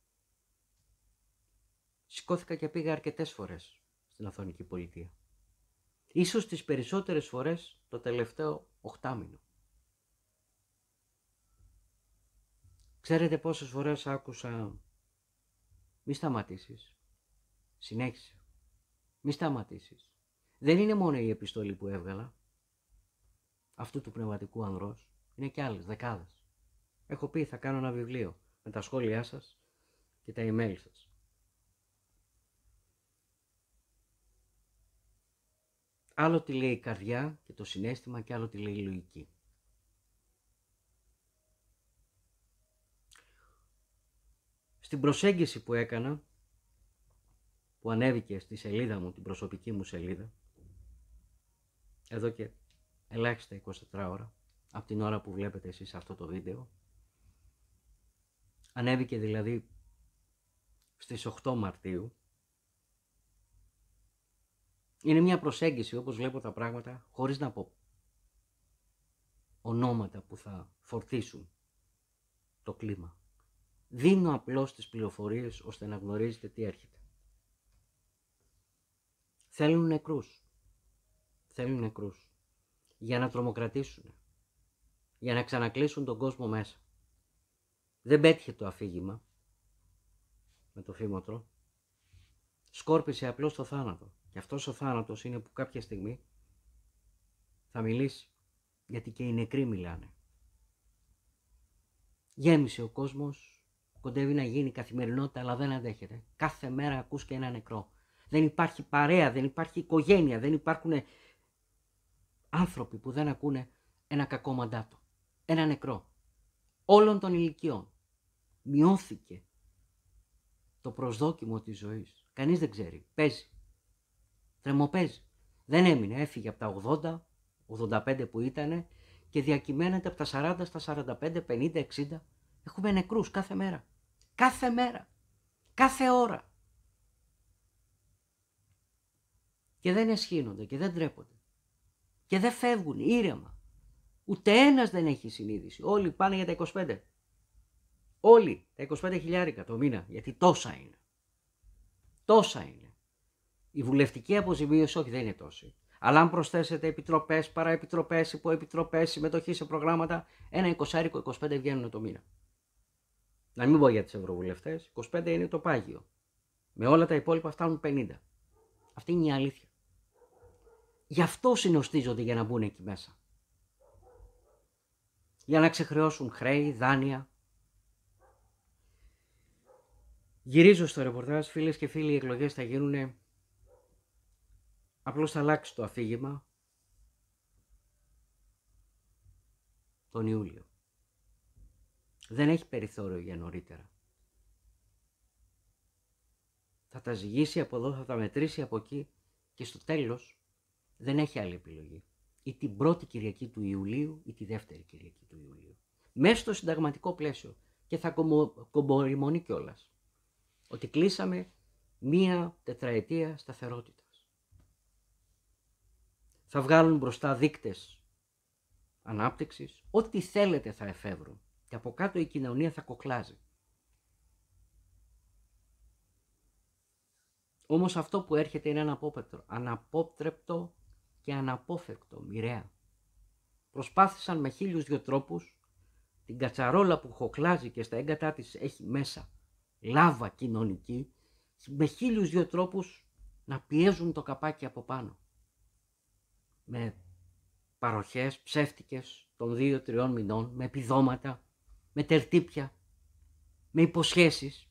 Speaker 1: Σηκώθηκα και πήγα αρκετές φορές στην Αθωνική Πολιτεία. Ίσως τις περισσότερες φορές το τελευταίο οχτάμηνο. Ξέρετε πόσες φορές άκουσα «Μη σταματήσεις, συνέχισε, μη σταματήσεις». Δεν είναι μόνο η επιστολή που έβγαλα, αυτού του πνευματικού ανδρός, είναι και άλλες, δεκάδες. Έχω πει θα κάνω ένα βιβλίο με τα σχόλιά σας και τα email σας. Άλλο τι λέει η καρδιά και το συναίσθημα και άλλο τι λέει η λογική. Στην προσέγγιση που έκανα, που ανέβηκε στη σελίδα μου, την προσωπική μου σελίδα, εδώ και ελάχιστα είκοσι τέσσερις ώρα, από την ώρα που βλέπετε εσείς αυτό το βίντεο, ανέβηκε δηλαδή στις οκτώ Μαρτίου, είναι μια προσέγγιση, όπως βλέπω τα πράγματα, χωρίς να πω ονόματα που θα φορτίσουν το κλίμα. Δίνω απλώς τις πληροφορίες ώστε να γνωρίζετε τι έρχεται. Θέλουν νεκρούς. Θέλουν νεκρούς. Για να τρομοκρατήσουν. Για να ξανακλείσουν τον κόσμο μέσα. Δεν πέτυχε το αφήγημα με το φήμοτρο. Σκόρπισε απλώς το θάνατο. Και αυτός ο θάνατος είναι που κάποια στιγμή θα μιλήσει. Γιατί και οι νεκροί μιλάνε. Γέμισε ο κόσμος. Κοντεύει να γίνει καθημερινότητα, αλλά δεν αντέχεται. Κάθε μέρα ακούς και ένα νεκρό. Δεν υπάρχει παρέα, δεν υπάρχει οικογένεια, δεν υπάρχουν άνθρωποι που δεν ακούνε ένα κακό μαντάτο. Ένα νεκρό. Όλων των ηλικιών. Μειώθηκε το προσδόκιμο της ζωής. Κανείς δεν ξέρει. Παίζει. Τρεμοπαίζει. Δεν έμεινε. Έφυγε από τα ογδόντα, ογδόντα πέντε που ήτανε και διακυμαίνεται από τα σαράντα στα σαράντα πέντε, πενήντα, εξήντα. Έχουμε νεκρούς κάθε μέρα. Κάθε μέρα. Κάθε ώρα. Και δεν εσχύνονται και δεν τρέπονται. Και δεν φεύγουν ήρεμα. Ούτε ένας δεν έχει συνείδηση. Όλοι πάνε για τα είκοσι πέντε. Όλοι τα είκοσι πέντε χιλιάρικα το μήνα. Γιατί τόσα είναι. Τόσα είναι. Η βουλευτική αποζημίωση όχι δεν είναι τόση. Αλλά αν προσθέσετε επιτροπές, παραεπιτροπές, υποεπιτροπές, συμμετοχή σε προγράμματα, ένα εικοσάρικο είκοσι πέντε βγαίνουν το μήνα. Να μην πω για τις ευρωβουλευτές, είκοσι πέντε είναι το πάγιο. Με όλα τα υπόλοιπα φτάνουν πενήντα. Αυτή είναι η αλήθεια. Γι' αυτό συνοστίζονται για να μπουν εκεί μέσα. Για να ξεχρεώσουν χρέη, δάνεια. Γυρίζω στο ρεπορτάζ, φίλες και φίλοι, οι εκλογές θα γίνουν. Απλώς θα αλλάξει το αφήγημα τον Ιούλιο. Δεν έχει περιθώριο για νωρίτερα. Θα τα ζυγίσει από εδώ, θα τα μετρήσει από εκεί και στο τέλος δεν έχει άλλη επιλογή. Ή την πρώτη Κυριακή του Ιουλίου ή τη δεύτερη Κυριακή του Ιουλίου. μέσα στο συνταγματικό πλαίσιο. Και θα κομπορημονεί κιόλας ότι κλείσαμε μία τετραετία σταθερότητας. Θα βγάλουν μπροστά δείκτες ανάπτυξης, ό,τι θέλετε θα εφεύρουν. Και από κάτω η κοινωνία θα κοκλάζει. Όμως αυτό που έρχεται είναι αναπόπευτο, αναπότρεπτο και αναπόφευκτο, μοιραία. Προσπάθησαν με χίλιους δυο τρόπους την κατσαρόλα που χοκλάζει και στα έγκατά της έχει μέσα λάβα κοινωνική, με χίλιους δυο τρόπους να πιέζουν το καπάκι από πάνω. Με παροχές ψεύτικες των δύο τριών μηνών, με επιδόματα, με τερτύπια, με υποσχέσεις.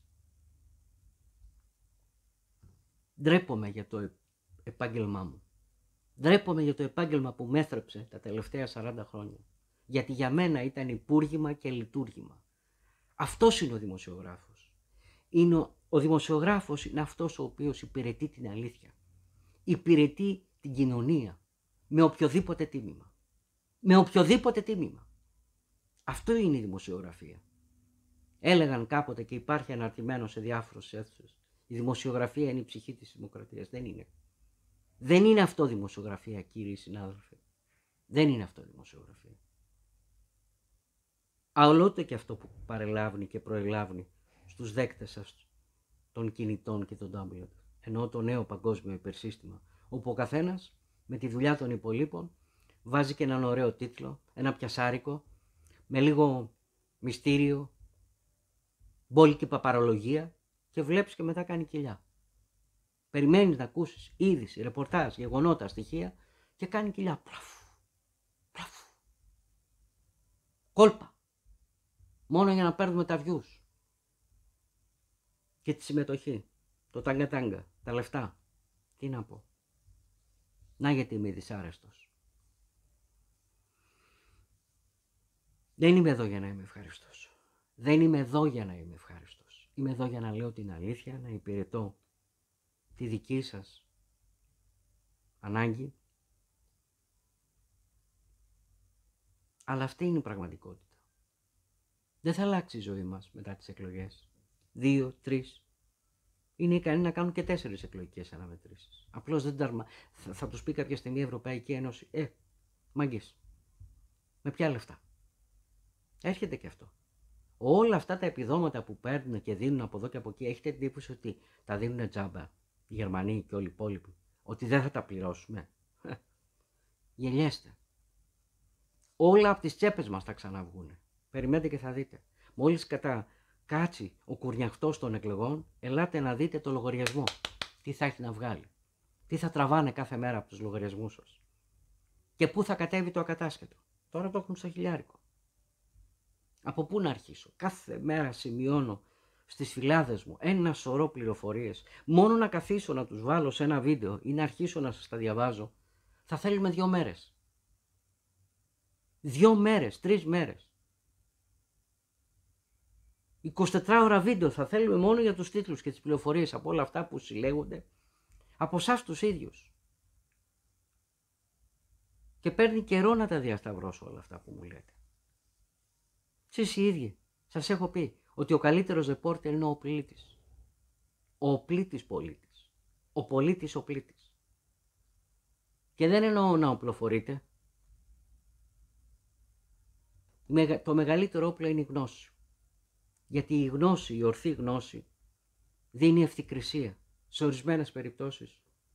Speaker 1: Ντρέπομαι για το επάγγελμά μου. Ντρέπομαι για το επάγγελμα που μέθρεψε τα τελευταία σαράντα χρόνια. Γιατί για μένα ήταν υπούργημα και λειτουργήμα. Αυτός είναι ο δημοσιογράφος. Είναι ο, ο δημοσιογράφος είναι αυτός ο οποίος υπηρετεί την αλήθεια. Υπηρετεί την κοινωνία με οποιοδήποτε τίμημα. Με οποιοδήποτε τίμημα. Αυτό είναι η δημοσιογραφία. Έλεγαν κάποτε και υπάρχει αναρτημένο σε διάφορες αίθουσες. Η δημοσιογραφία είναι η ψυχή της δημοκρατίας. Δεν είναι. Δεν είναι αυτό δημοσιογραφία, κύριοι συνάδελφοι. Δεν είναι αυτό δημοσιογραφία. Αλλότε και αυτό που παρελάβνει και προελάβνει στους δέκτες σας των κινητών και των τάμπλετ. Ενώ το νέο παγκόσμιο υπερσύστημα, όπου ο καθένας με τη δουλειά των υπολείπων βάζει και έναν ωραίο τίτλο, ένα πιασάρικο, με λίγο μυστήριο, μπόλικη παπαρολογία και βλέπεις και μετά κάνει κοιλιά. Περιμένεις να ακούσεις είδηση, ρεπορτάζ, γεγονότα, στοιχεία και κάνει κοιλιά. Πλαφ, πλαφ. Κόλπα. Μόνο για να παίρνουμε τα views. Και τη συμμετοχή. Το τάγκα τάγκα. Τα λεφτά. Τι να πω. Να γιατί είμαι δυσάρεστος. Δεν είμαι εδώ για να είμαι ευχαριστός. Δεν είμαι εδώ για να είμαι ευχαριστός. Είμαι εδώ για να λέω την αλήθεια, να υπηρετώ τη δική σας ανάγκη. Αλλά αυτή είναι η πραγματικότητα. Δεν θα αλλάξει η ζωή μας μετά τις εκλογές. Δύο, τρεις. Είναι ικανοί να κάνουν και τέσσερις εκλογικές αναμετρήσεις. Απλώς δεν ταρμα... θα, θα τους πει κάποια στιγμή η Ευρωπαϊκή Ένωση, ε, μάγκες, με ποια λεφτά. Έρχεται και αυτό. Όλα αυτά τα επιδόματα που παίρνουν και δίνουν από εδώ και από εκεί, έχετε εντύπωση ότι τα δίνουν τζάμπα οι Γερμανοί και όλοι οι υπόλοιποι, ότι δεν θα τα πληρώσουμε. Γελιέστε. Όλα από τις τσέπες μας θα ξαναβγούνε. Περιμένετε και θα δείτε. Μόλις κατά κάτσει ο κουρνιαχτός των εκλογών, ελάτε να δείτε το λογαριασμό. Τι θα έχει να βγάλει. Τι θα τραβάνε κάθε μέρα από τους λογαριασμούς σας. Και πού θα κατέβει το ακατάσχετο. Τώρα το έχουν στο χιλιάρικο. Από πού να αρχίσω. Κάθε μέρα σημειώνω στις φυλάδες μου ένα σωρό πληροφορίες. Μόνο να καθίσω να τους βάλω σε ένα βίντεο ή να αρχίσω να σας τα διαβάζω, θα θέλουμε δύο μέρες. Δύο μέρες, τρεις μέρες. εικοσιτετράωρα βίντεο θα θέλουμε μόνο για τους τίτλους και τις πληροφορίες από όλα αυτά που συλλέγονται από εσάς τους ίδιους. Και παίρνει καιρό να τα διασταυρώσω όλα αυτά που μου λέτε. Εσείς οι ίδιοι σας έχω πει ότι ο καλύτερος ρεπόρτερ είναι ο πλήτης. Ο πλήτης πολίτης. Ο πολίτης ο πλήτης. Και δεν εννοώ να οπλοφορείτε. Το μεγαλύτερο όπλο είναι η γνώση. Γιατί η γνώση, η ορθή γνώση, δίνει ευθυκρισία. Σε ορισμένες περιπτώσεις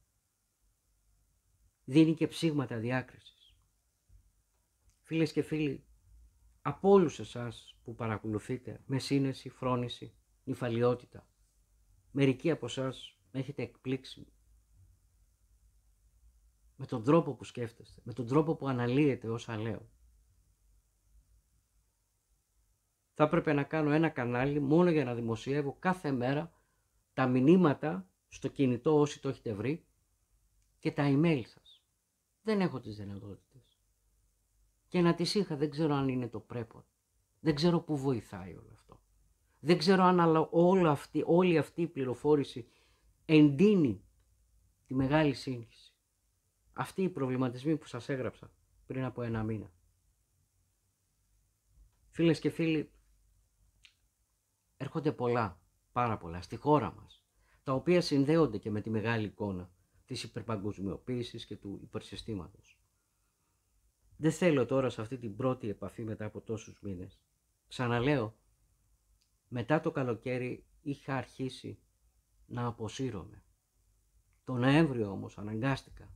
Speaker 1: δίνει και ψήγματα διάκρισης. Φίλες και φίλοι, από όλους εσάς που παρακολουθείτε με σύνεση, φρόνηση, νηφαλιότητα, μερικοί από εσάς με έχετε εκπλήξει με τον τρόπο που σκέφτεστε, με τον τρόπο που αναλύετε όσα λέω. Θα έπρεπε να κάνω ένα κανάλι μόνο για να δημοσιεύω κάθε μέρα τα μηνύματα στο κινητό όσοι το έχετε βρει και τα email σας. Δεν έχω τις δυνατότητες. Και να τις είχα δεν ξέρω αν είναι το πρέπον. Δεν ξέρω πού βοηθάει όλο αυτό. Δεν ξέρω αν όλη αυτή, όλη αυτή η πληροφόρηση εντείνει τη μεγάλη σύγχυση. Αυτοί οι προβληματισμοί που σας έγραψα πριν από ένα μήνα. Φίλες και φίλοι, έρχονται πολλά, πάρα πολλά, στη χώρα μας, τα οποία συνδέονται και με τη μεγάλη εικόνα της υπερπαγκοσμιοποίησης και του υπερσυστήματος. Δεν θέλω τώρα σε αυτή την πρώτη επαφή μετά από τόσους μήνες. Ξαναλέω, μετά το καλοκαίρι είχα αρχίσει να αποσύρωμαι. Το Νοέμβριο όμως αναγκάστηκα.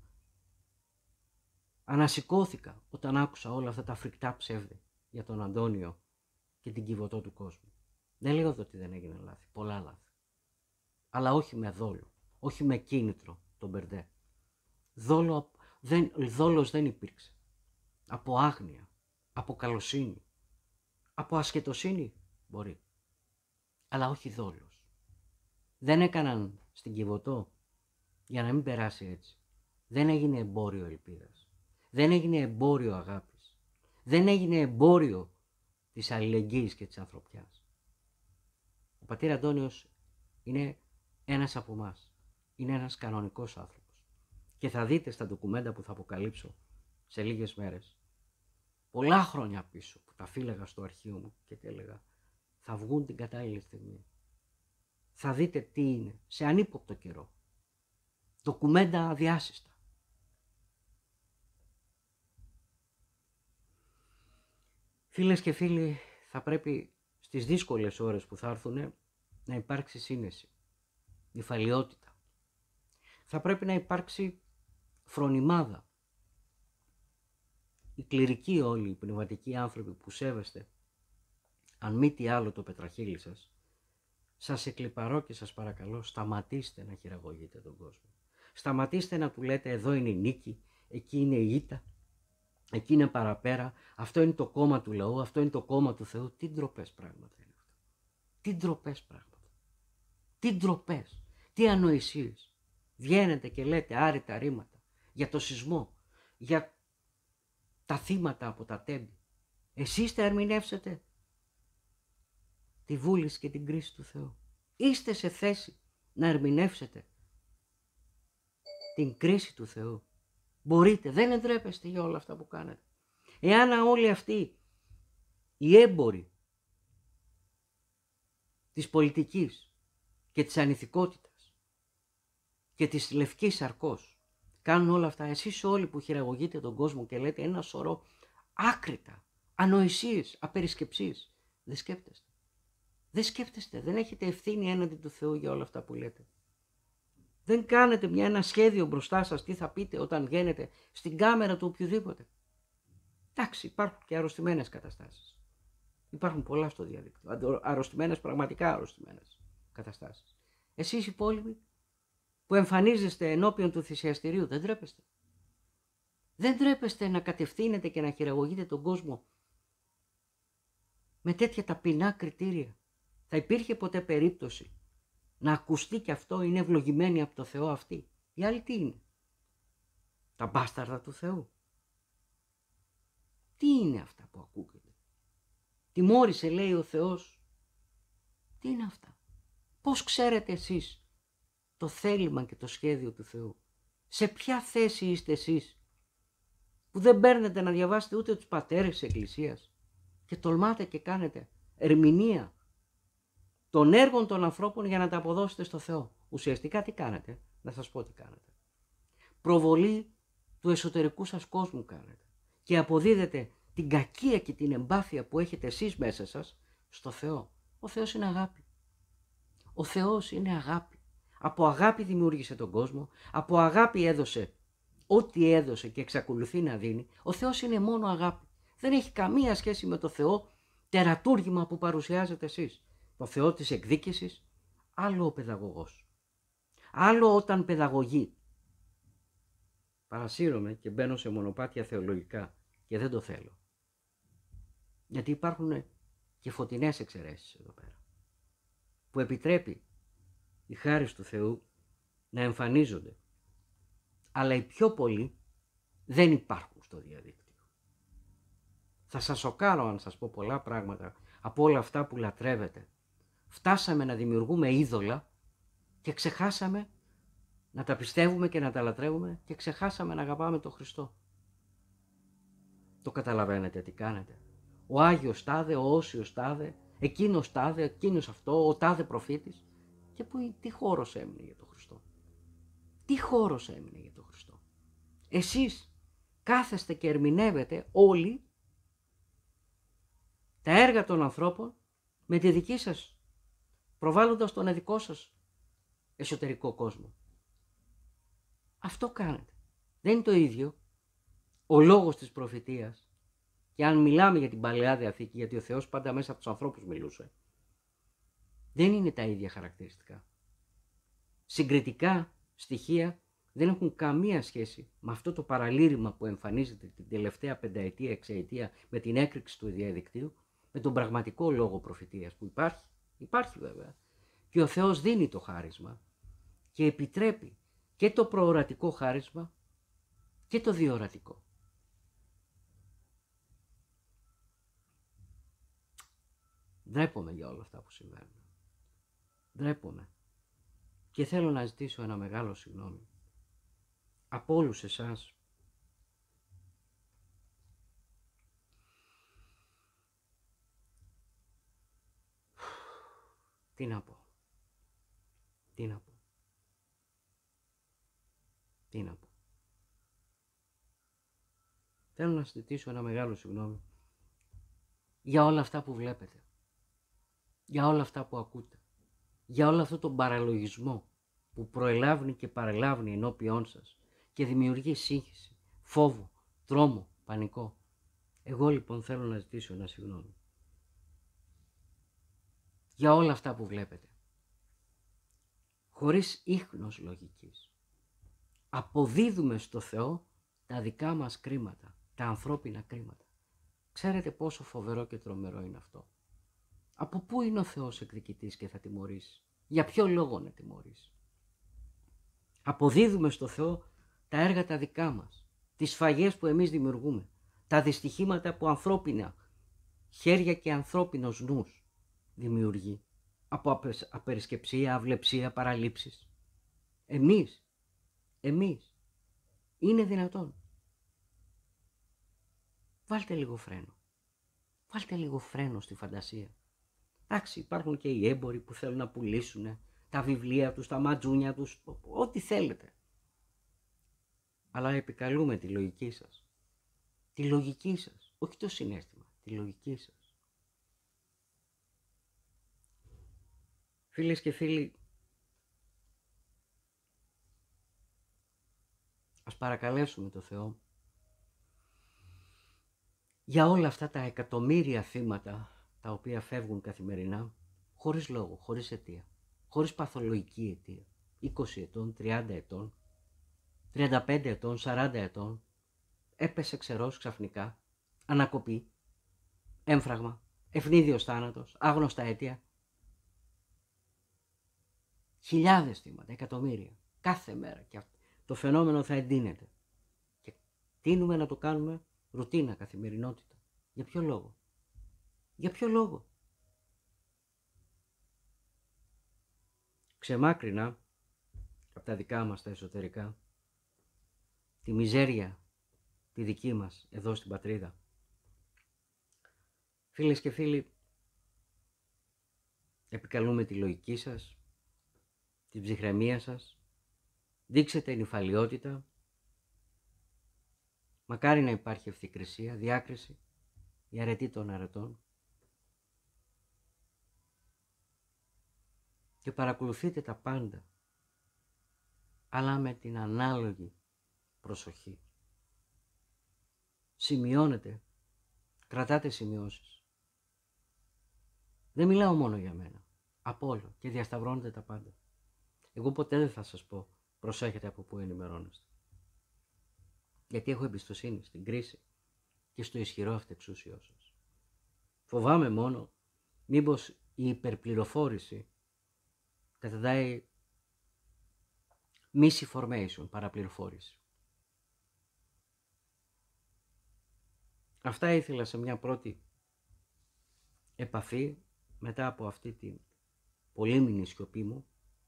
Speaker 1: Ανασηκώθηκα όταν άκουσα όλα αυτά τα φρικτά ψεύδη για τον Αντώνιο και την Κιβωτό του κόσμου. Δεν λέω ότι δεν έγιναν λάθη, πολλά λάθη. Αλλά όχι με δόλο, όχι με κίνητρο τον Μπερντέ. Δόλο, δεν, δόλος δεν υπήρξε. Από άγνοια, από καλοσύνη, από ασχετοσύνη μπορεί. Αλλά όχι δόλος. Δεν έκαναν στην Κιβωτό για να μην περάσει έτσι. Δεν έγινε εμπόριο ελπίδας. Δεν έγινε εμπόριο αγάπης. Δεν έγινε εμπόριο της αλληλεγγύης και της ανθρωπιάς. Ο πατήρ Αντώνιος είναι ένας από εμάς. Είναι ένας κανονικός άνθρωπος. Και θα δείτε στα ντοκουμέντα που θα αποκαλύψω σε λίγες μέρες, πολλά χρόνια πίσω που τα φύλαγα στο αρχείο μου και τι έλεγα, θα βγουν την κατάλληλη στιγμή. Θα δείτε τι είναι σε ανύποπτο καιρό. Ντοκουμέντα αδιάσυστα. Φίλες και φίλοι, θα πρέπει στις δύσκολες ώρες που θα έρθουν να υπάρξει σύνεση, νυφαλιότητα. Θα πρέπει να υπάρξει φρονιμάδα. Οι κληρικοί όλοι, οι πνευματικοί άνθρωποι που σέβεστε, αν μη τι άλλο το πετραχύλι σας, σας εκλιπαρώ και σας παρακαλώ, σταματήστε να χειραγωγείτε τον κόσμο. Σταματήστε να του λέτε εδώ είναι η νίκη, εκεί είναι η ήττα, εκεί είναι παραπέρα, αυτό είναι το κόμμα του λαού, αυτό είναι το κόμμα του Θεού. Τι ντροπές πράγματα είναι αυτά. Τι ντροπές πράγματα. Τι ντροπές. Τι ανοησίες. Βγαίνετε και λέτε άρρητα ρήματα για το σεισμό, για τα θύματα από τα τέμπη. Εσείς θα ερμηνεύσετε τη βούληση και την κρίση του Θεού. Είστε σε θέση να ερμηνεύσετε την κρίση του Θεού. Μπορείτε, δεν εντρέπεστε για όλα αυτά που κάνετε. Εάν όλοι αυτοί οι έμποροι της πολιτικής και της ανηθικότητας και της λευκής σαρκός κάνουν όλα αυτά, εσείς όλοι που χειραγωγείτε τον κόσμο και λέτε ένα σωρό άκρητα, ανοησίες, απερισκεψίες, δεν σκέφτεστε. Δεν σκέφτεστε, δεν έχετε ευθύνη έναντι του Θεού για όλα αυτά που λέτε. Δεν κάνετε μια, ένα σχέδιο μπροστά σας τι θα πείτε όταν βγαίνετε στην κάμερα του οποιοδήποτε. Εντάξει, υπάρχουν και αρρωστημένες καταστάσεις. Υπάρχουν πολλά στο διαδίκτυο. Αρρωστημένες, πραγματικά αρρωστημένες καταστάσεις. Εσείς οι υπόλοιποι που εμφανίζεστε ενώπιον του θυσιαστηρίου, δεν τρέπεστε. Δεν τρέπεστε να κατευθύνετε και να χειραγωγείτε τον κόσμο με τέτοια ταπεινά κριτήρια. Θα υπήρχε ποτέ περίπτωση να ακουστεί και αυτό, είναι ευλογημένοι από το Θεό αυτοί? Οι άλλοι τι είναι? Τα μπάσταρδα του Θεού. Τι είναι αυτά που ακούγεται? Τιμώρησε, λέει ο Θεός. Τι είναι αυτά? Πώς ξέρετε εσείς το θέλημα και το σχέδιο του Θεού? Σε ποια θέση είστε εσείς που δεν παίρνετε να διαβάσετε ούτε τους πατέρες της Εκκλησίας και τολμάτε και κάνετε ερμηνεία των έργων των ανθρώπων για να τα αποδώσετε στο Θεό? Ουσιαστικά τι κάνετε? Να σας πω τι κάνετε. Προβολή του εσωτερικού σας κόσμου κάνετε και αποδίδετε την κακία και την εμπάθεια που έχετε εσείς μέσα σας στο Θεό. Ο Θεός είναι αγάπη. Ο Θεός είναι αγάπη. Από αγάπη δημιούργησε τον κόσμο, από αγάπη έδωσε ό,τι έδωσε και εξακολουθεί να δίνει. Ο Θεός είναι μόνο αγάπη. Δεν έχει καμία σχέση με το Θεό τερατούργημα που παρουσιάζετε εσείς. Το Θεό της εκδίκησης, άλλο ο παιδαγωγός. Άλλο όταν παιδαγωγεί. Παρασύρωμαι και μπαίνω σε μονοπάτια θεολογικά και δεν το θέλω. Γιατί υπάρχουν και φωτεινές εξαιρέσεις εδώ πέρα, που επιτρέπει η χάρις του Θεού να εμφανίζονται. Αλλά οι πιο πολλοί δεν υπάρχουν στο διαδίκτυο. Θα σας σοκάρω αν σας πω πολλά πράγματα από όλα αυτά που λατρεύετε. Φτάσαμε να δημιουργούμε είδωλα και ξεχάσαμε να τα πιστεύουμε και να τα λατρεύουμε και ξεχάσαμε να αγαπάμε τον Χριστό. Το καταλαβαίνετε τι κάνετε? ο Άγιος τάδε, ο Όσιος τάδε, εκείνος τάδε, εκείνος αυτό, ο τάδε προφήτης. Και που, τι χώρος έμεινε για τον Χριστό. Τι χώρος έμεινε για τον Χριστό. Εσείς κάθεστε και ερμηνεύετε όλοι τα έργα των ανθρώπων με τη δική σας, προβάλλοντας τον δικό σας εσωτερικό κόσμο. Αυτό κάνετε. Δεν είναι το ίδιο ο λόγος της προφητείας. Και αν μιλάμε για την Παλαιά Διαθήκη, γιατί ο Θεός πάντα μέσα από τους ανθρώπους μιλούσε, δεν είναι τα ίδια χαρακτηριστικά. Συγκριτικά στοιχεία δεν έχουν καμία σχέση με αυτό το παραλήρημα που εμφανίζεται την τελευταία πενταετία, εξαετία με την έκρηξη του διαδικτύου, με τον πραγματικό λόγο προφητείας που υπάρχει. Υπάρχει βέβαια. Και ο Θεός δίνει το χάρισμα και επιτρέπει και το προορατικό χάρισμα και το διορατικό. Ντρέπομαι για όλα αυτά που συμβαίνουν. Ντρέπομαι. Και θέλω να ζητήσω ένα μεγάλο συγγνώμη από όλους εσάς τι να πω. Τι να πω. Τι να πω. Θέλω να ζητήσω ένα μεγάλο συγγνώμη για όλα αυτά που βλέπετε. Για όλα αυτά που ακούτε. Για όλο αυτό τον παραλογισμό που προελάβνει και παρελάβνει ενώπιόν σας και δημιουργεί σύγχυση, φόβο, τρόμο, πανικό. Εγώ λοιπόν θέλω να ζητήσω ένα συγγνώμη για όλα αυτά που βλέπετε. Χωρίς ίχνος λογικής. Αποδίδουμε στο Θεό τα δικά μας κρίματα, τα ανθρώπινα κρίματα. Ξέρετε πόσο φοβερό και τρομερό είναι αυτό. Από πού είναι ο Θεός εκδικητής και θα τιμωρήσει. Για ποιο λόγο να τιμωρήσει. Αποδίδουμε στο Θεό τα έργα τα δικά μας. Τις σφαγές που εμείς δημιουργούμε. Τα δυστυχήματα που ανθρώπινα χέρια και ανθρώπινος νους δημιουργεί. Από απερισκεψία, αυλεψία, παραλήψεις. Εμείς. Εμείς. Είναι δυνατόν. Βάλτε λίγο φρένο. Βάλτε λίγο φρένο στη φαντασία. Εντάξει, υπάρχουν και οι έμποροι που θέλουν να πουλήσουν τα βιβλία τους, τα ματζούνια τους, ό,τι θέλετε. Αλλά επικαλούμε τη λογική σας. Τη λογική σας, όχι το συναίσθημα, τη λογική σας. Φίλες και φίλοι, ας παρακαλέσουμε το Θεό για όλα αυτά τα εκατομμύρια θύματα τα οποία φεύγουν καθημερινά, χωρίς λόγο, χωρίς αιτία, χωρίς παθολογική αιτία, είκοσι ετών, τριάντα ετών, τριάντα πέντε ετών, σαράντα ετών, έπεσε ξερός ξαφνικά, ανακοπή, έμφραγμα, ευνίδιος θάνατος, άγνωστα αίτια. Χιλιάδες θύματα, εκατομμύρια, κάθε μέρα και το φαινόμενο θα εντείνεται. Και τείνουμε να το κάνουμε ρουτίνα, καθημερινότητα. Για ποιο λόγο. Για ποιο λόγο. Ξεμάκρινα από τα δικά μας τα εσωτερικά, τη μιζέρια τη δική μας εδώ στην πατρίδα. Φίλες και φίλοι, επικαλούμε τη λογική σας, την ψυχραιμία σας, δείξετε νηφαλιότητα, μακάρι να υπάρχει ευθυκρισία, διάκριση, η αρετή των αρετών και παρακολουθείτε τα πάντα, αλλά με την ανάλογη προσοχή. Σημειώνετε, κρατάτε σημειώσεις. Δεν μιλάω μόνο για μένα, από όλο και διασταυρώνετε τα πάντα. Εγώ ποτέ δεν θα σας πω προσέχετε από πού ενημερώνεστε. Γιατί έχω εμπιστοσύνη στην κρίση και στο ισχυρό αυτεξούσιό σας. Φοβάμαι μόνο μήπως η υπερπληροφόρηση καταντάει misinformation, παραπληροφόρηση. Αυτά ήθελα σε μια πρώτη επαφή μετά από αυτή την πολύμηνη σιωπή μου.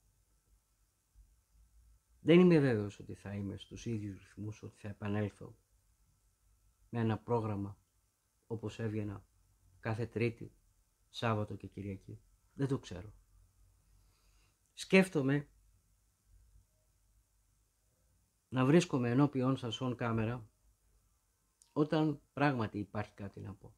Speaker 1: Δεν είμαι βέβαιος ότι θα είμαι στους ίδιους ρυθμούς, ότι θα επανέλθω με ένα πρόγραμμα όπως έβγαινα κάθε Τρίτη, Σάββατο και Κυριακή. Δεν το ξέρω. Σκέφτομαι να βρίσκομαι ενώπιον σας on κάμερα όταν πράγματι υπάρχει κάτι να πω.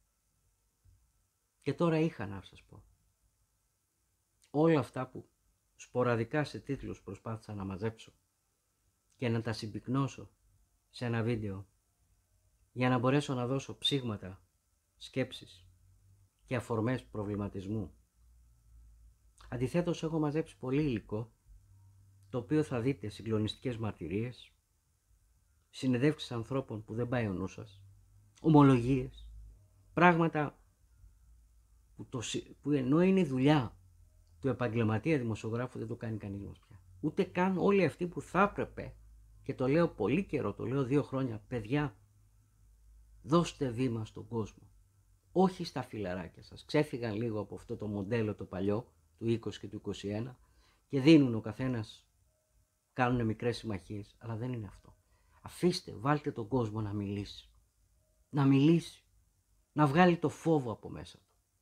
Speaker 1: Και τώρα είχα να σας πω. Όλα αυτά που σποραδικά σε τίτλους προσπάθησα να μαζέψω και να τα συμπυκνώσω σε ένα βίντεο για να μπορέσω να δώσω ψήγματα, σκέψεις και αφορμές προβληματισμού. Αντιθέτως έχω μαζέψει πολύ υλικό, το οποίο θα δείτε συγκλονιστικές μαρτυρίες, συνεντεύξεις ανθρώπων που δεν πάει ο νους σας, ομολογίες, πράγματα που, το, που ενώ είναι η δουλειά του επαγγελματία δημοσιογράφου δεν το κάνει κανείς μας πια. Ούτε καν όλοι αυτοί που θα έπρεπε, και το λέω πολύ καιρό, το λέω δύο χρόνια, παιδιά, δώστε βήμα στον κόσμο. Όχι στα φιλαράκια σας. Ξέφυγαν λίγο από αυτό το μοντέλο το παλιό, του είκοσι και του είκοσι ένα, και δίνουν ο καθένας, κάνουν μικρές συμμαχίες, αλλά δεν είναι αυτό. Αφήστε, βάλτε τον κόσμο να μιλήσει. Να μιλήσει. Να βγάλει το φόβο από μέσα του.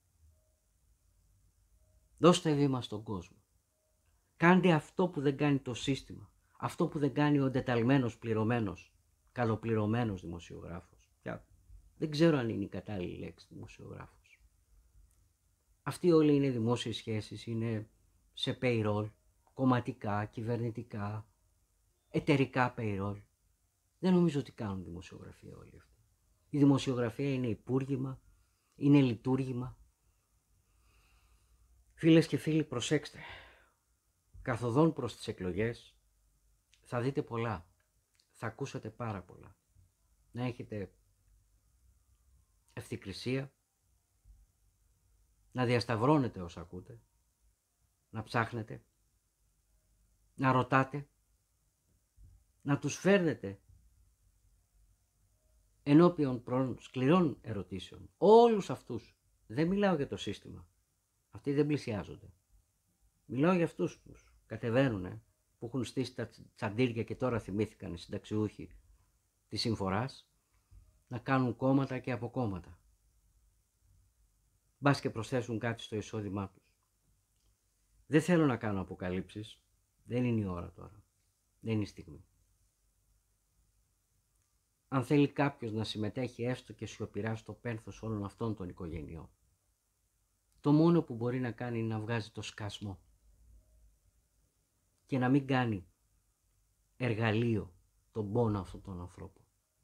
Speaker 1: Δώστε βήμα στον κόσμο. Κάντε αυτό που δεν κάνει το σύστημα. Αυτό που δεν κάνει ο εντεταλμένος, πληρωμένος, καλοπληρωμένος δημοσιογράφος. Πια δεν ξέρω αν είναι η κατάλληλη λέξη δημοσιογράφος. Αυτοί όλοι είναι δημόσιες σχέσεις, είναι σε payroll, κομματικά, κυβερνητικά, εταιρικά payroll. Δεν νομίζω ότι κάνουν δημοσιογραφία όλοι αυτοί. Η δημοσιογραφία είναι υπούργημα, είναι λειτουργήμα. Φίλες και φίλοι, προσέξτε. Καθοδόν προς τις εκλογές θα δείτε πολλά. Θα ακούσετε πάρα πολλά. Να έχετε ευθυκρισία, να διασταυρώνετε όσα ακούτε, να ψάχνετε, να ρωτάτε, να τους φέρνετε ενώπιον προ σκληρών ερωτήσεων. Όλους αυτούς. Δεν μιλάω για το σύστημα. Αυτοί δεν πλησιάζονται. Μιλάω για αυτούς που κατεβαίνουνε, που έχουν στήσει τα τσαντήρια και τώρα θυμήθηκαν οι συνταξιούχοι της συμφοράς, να κάνουν κόμματα και αποκόμματα. Μπας και προσθέσουν κάτι στο εισόδημά τους. Δεν θέλω να κάνω αποκαλύψεις. Δεν είναι η ώρα τώρα. Δεν είναι η στιγμή. Αν θέλει κάποιος να συμμετέχει έστω και σιωπηρά στο πένθος όλων αυτών των οικογενειών, το μόνο που μπορεί να κάνει είναι να βγάζει το σκασμό και να μην κάνει εργαλείο τον πόνο αυτών των ανθρώπων.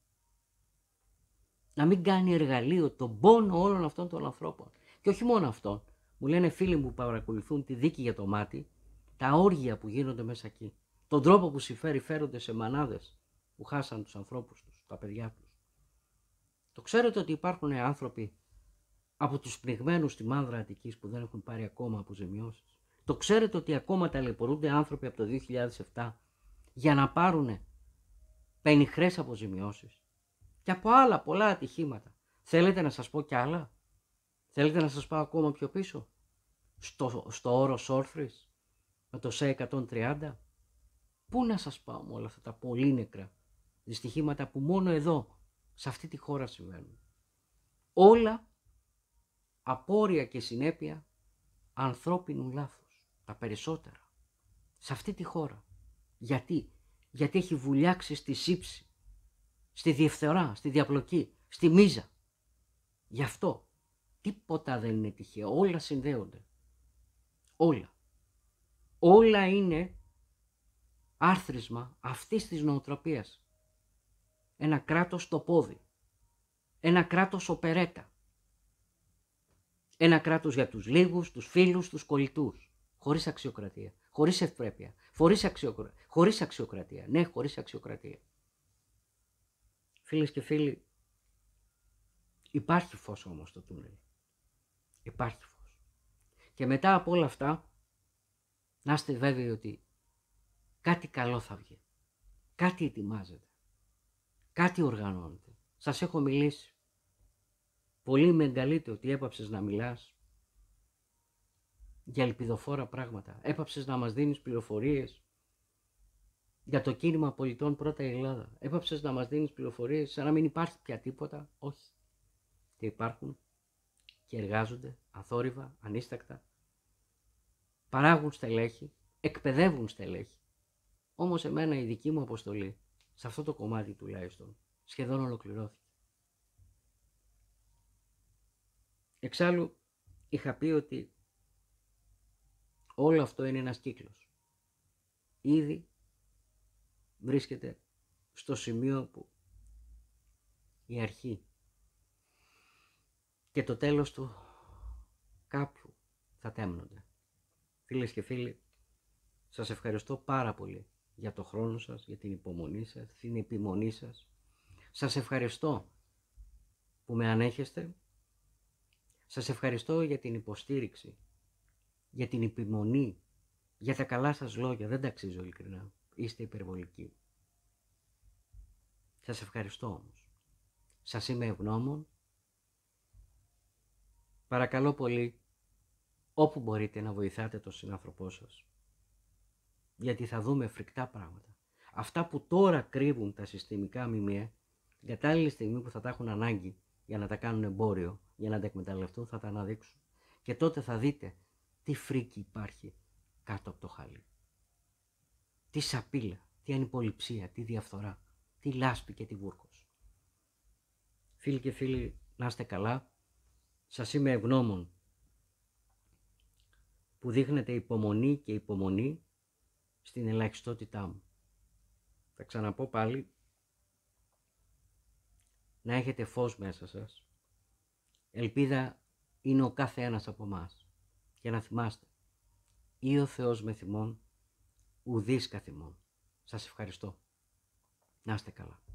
Speaker 1: Να μην κάνει εργαλείο τον πόνο όλων αυτών των ανθρώπων. Και όχι μόνο αυτών. Μου λένε φίλοι μου που παρακολουθούν τη δίκη για το μάτι, τα όργια που γίνονται μέσα εκεί. Τον τρόπο που συμφέρει φέρονται σε μανάδες που χάσαν τους ανθρώπους τους, τα παιδιά τους. Το ξέρετε ότι υπάρχουν άνθρωποι από τους πνιγμένους στη Μάνδρα Αττικής που δεν έχουν πάρει ακόμα αποζημιώσεις. Το ξέρετε ότι ακόμα ταλαιπωρούνται άνθρωποι από το δύο χιλιάδες επτά για να πάρουν πενιχρές αποζημιώσεις. Και από άλλα πολλά ατυχήματα. Θέλετε να σας πω κι άλλα? Θέλετε να σας πάω ακόμα πιο πίσω? Στο, στο όρος Όρθρης, με το ΣΕ εκατόν τριάντα. Πού να σας πάω με όλα αυτά τα πολύ νεκρά δυστυχήματα που μόνο εδώ, σε αυτή τη χώρα συμβαίνουν. Όλα απόρρια και συνέπεια ανθρώπινου λάθους. Τα περισσότερα. Σε αυτή τη χώρα. Γιατί? Γιατί έχει βουλιάξει στη σύψη, στη διαφθορά, στη διαπλοκή, στη μίζα. Γι' αυτό τίποτα δεν είναι τυχαίο. Όλα συνδέονται. Όλα. Όλα είναι άρθρισμα αυτής της νοοτροπίας. Ένα κράτος στο πόδι. Ένα κράτος οπερέτα. Ένα κράτος για τους λίγους, τους φίλους, τους κολλητούς. Χωρίς αξιοκρατία. Χωρίς ευπρέπεια. Χωρίς, αξιοκρα... χωρίς αξιοκρατία. Ναι, χωρίς αξιοκρατία. Φίλες και φίλοι, υπάρχει φως όμως στο τούνελ. Υπάρχει φως. Και μετά από όλα αυτά, να είστε βέβαιοι ότι κάτι καλό θα βγει. Κάτι ετοιμάζεται. Κάτι οργανώνεται. Σας έχω μιλήσει. Πολύ με εγκαλείτε ότι έπαψες να μιλάς για ελπιδοφόρα πράγματα. Έπαψες να μας δίνεις πληροφορίες για το κίνημα πολιτών Πρώτα Ελλάδα. Έπαψες να μας δίνεις πληροφορίες σαν να μην υπάρχει πια τίποτα. Όχι. Και υπάρχουν. και εργάζονται αθόρυβα, ανίστακτα, παράγουν στελέχη, εκπαιδεύουν στελέχη. Όμως εμένα η δική μου αποστολή, σε αυτό το κομμάτι τουλάχιστον, σχεδόν ολοκληρώθηκε. Εξάλλου, είχα πει ότι όλο αυτό είναι ένας κύκλος. Ήδη βρίσκεται στο σημείο που η αρχή και το τέλος του κάπου θα τέμνονται. Φίλες και φίλοι, σας ευχαριστώ πάρα πολύ για το χρόνο σας, για την υπομονή σας, την επιμονή σας. Σας ευχαριστώ που με ανέχεστε. Σας ευχαριστώ για την υποστήριξη, για την επιμονή, για τα καλά σας λόγια. Δεν τα αξίζω ειλικρινά. Είστε υπερβολικοί. Σας ευχαριστώ όμως. Σας είμαι ευγνώμων. Παρακαλώ πολύ, όπου μπορείτε να βοηθάτε τον συνάνθρωπό σας. Γιατί θα δούμε φρικτά πράγματα. Αυτά που τώρα κρύβουν τα συστημικά ΜΜΕ, την κατάλληλη στιγμή που θα τα έχουν ανάγκη για να τα κάνουν εμπόριο, για να τα εκμεταλλευτούν, θα τα αναδείξουν. Και τότε θα δείτε τι φρίκι υπάρχει κάτω από το χαλί. Τι σαπίλα, τι ανυποληψία, τι διαφθορά, τι λάσπη και τι βούρκος. Φίλοι και φίλοι, να είστε καλά. Σας είμαι ευγνώμων που δείχνετε υπομονή και υπομονή στην ελαχιστότητά μου. Θα ξαναπώ πάλι, να έχετε φως μέσα σας. Ελπίδα είναι ο κάθε ένας από εμάς. Και να θυμάστε, ή ο Θεός με θυμών, ουδείς καθημών. Σας ευχαριστώ. Να είστε καλά.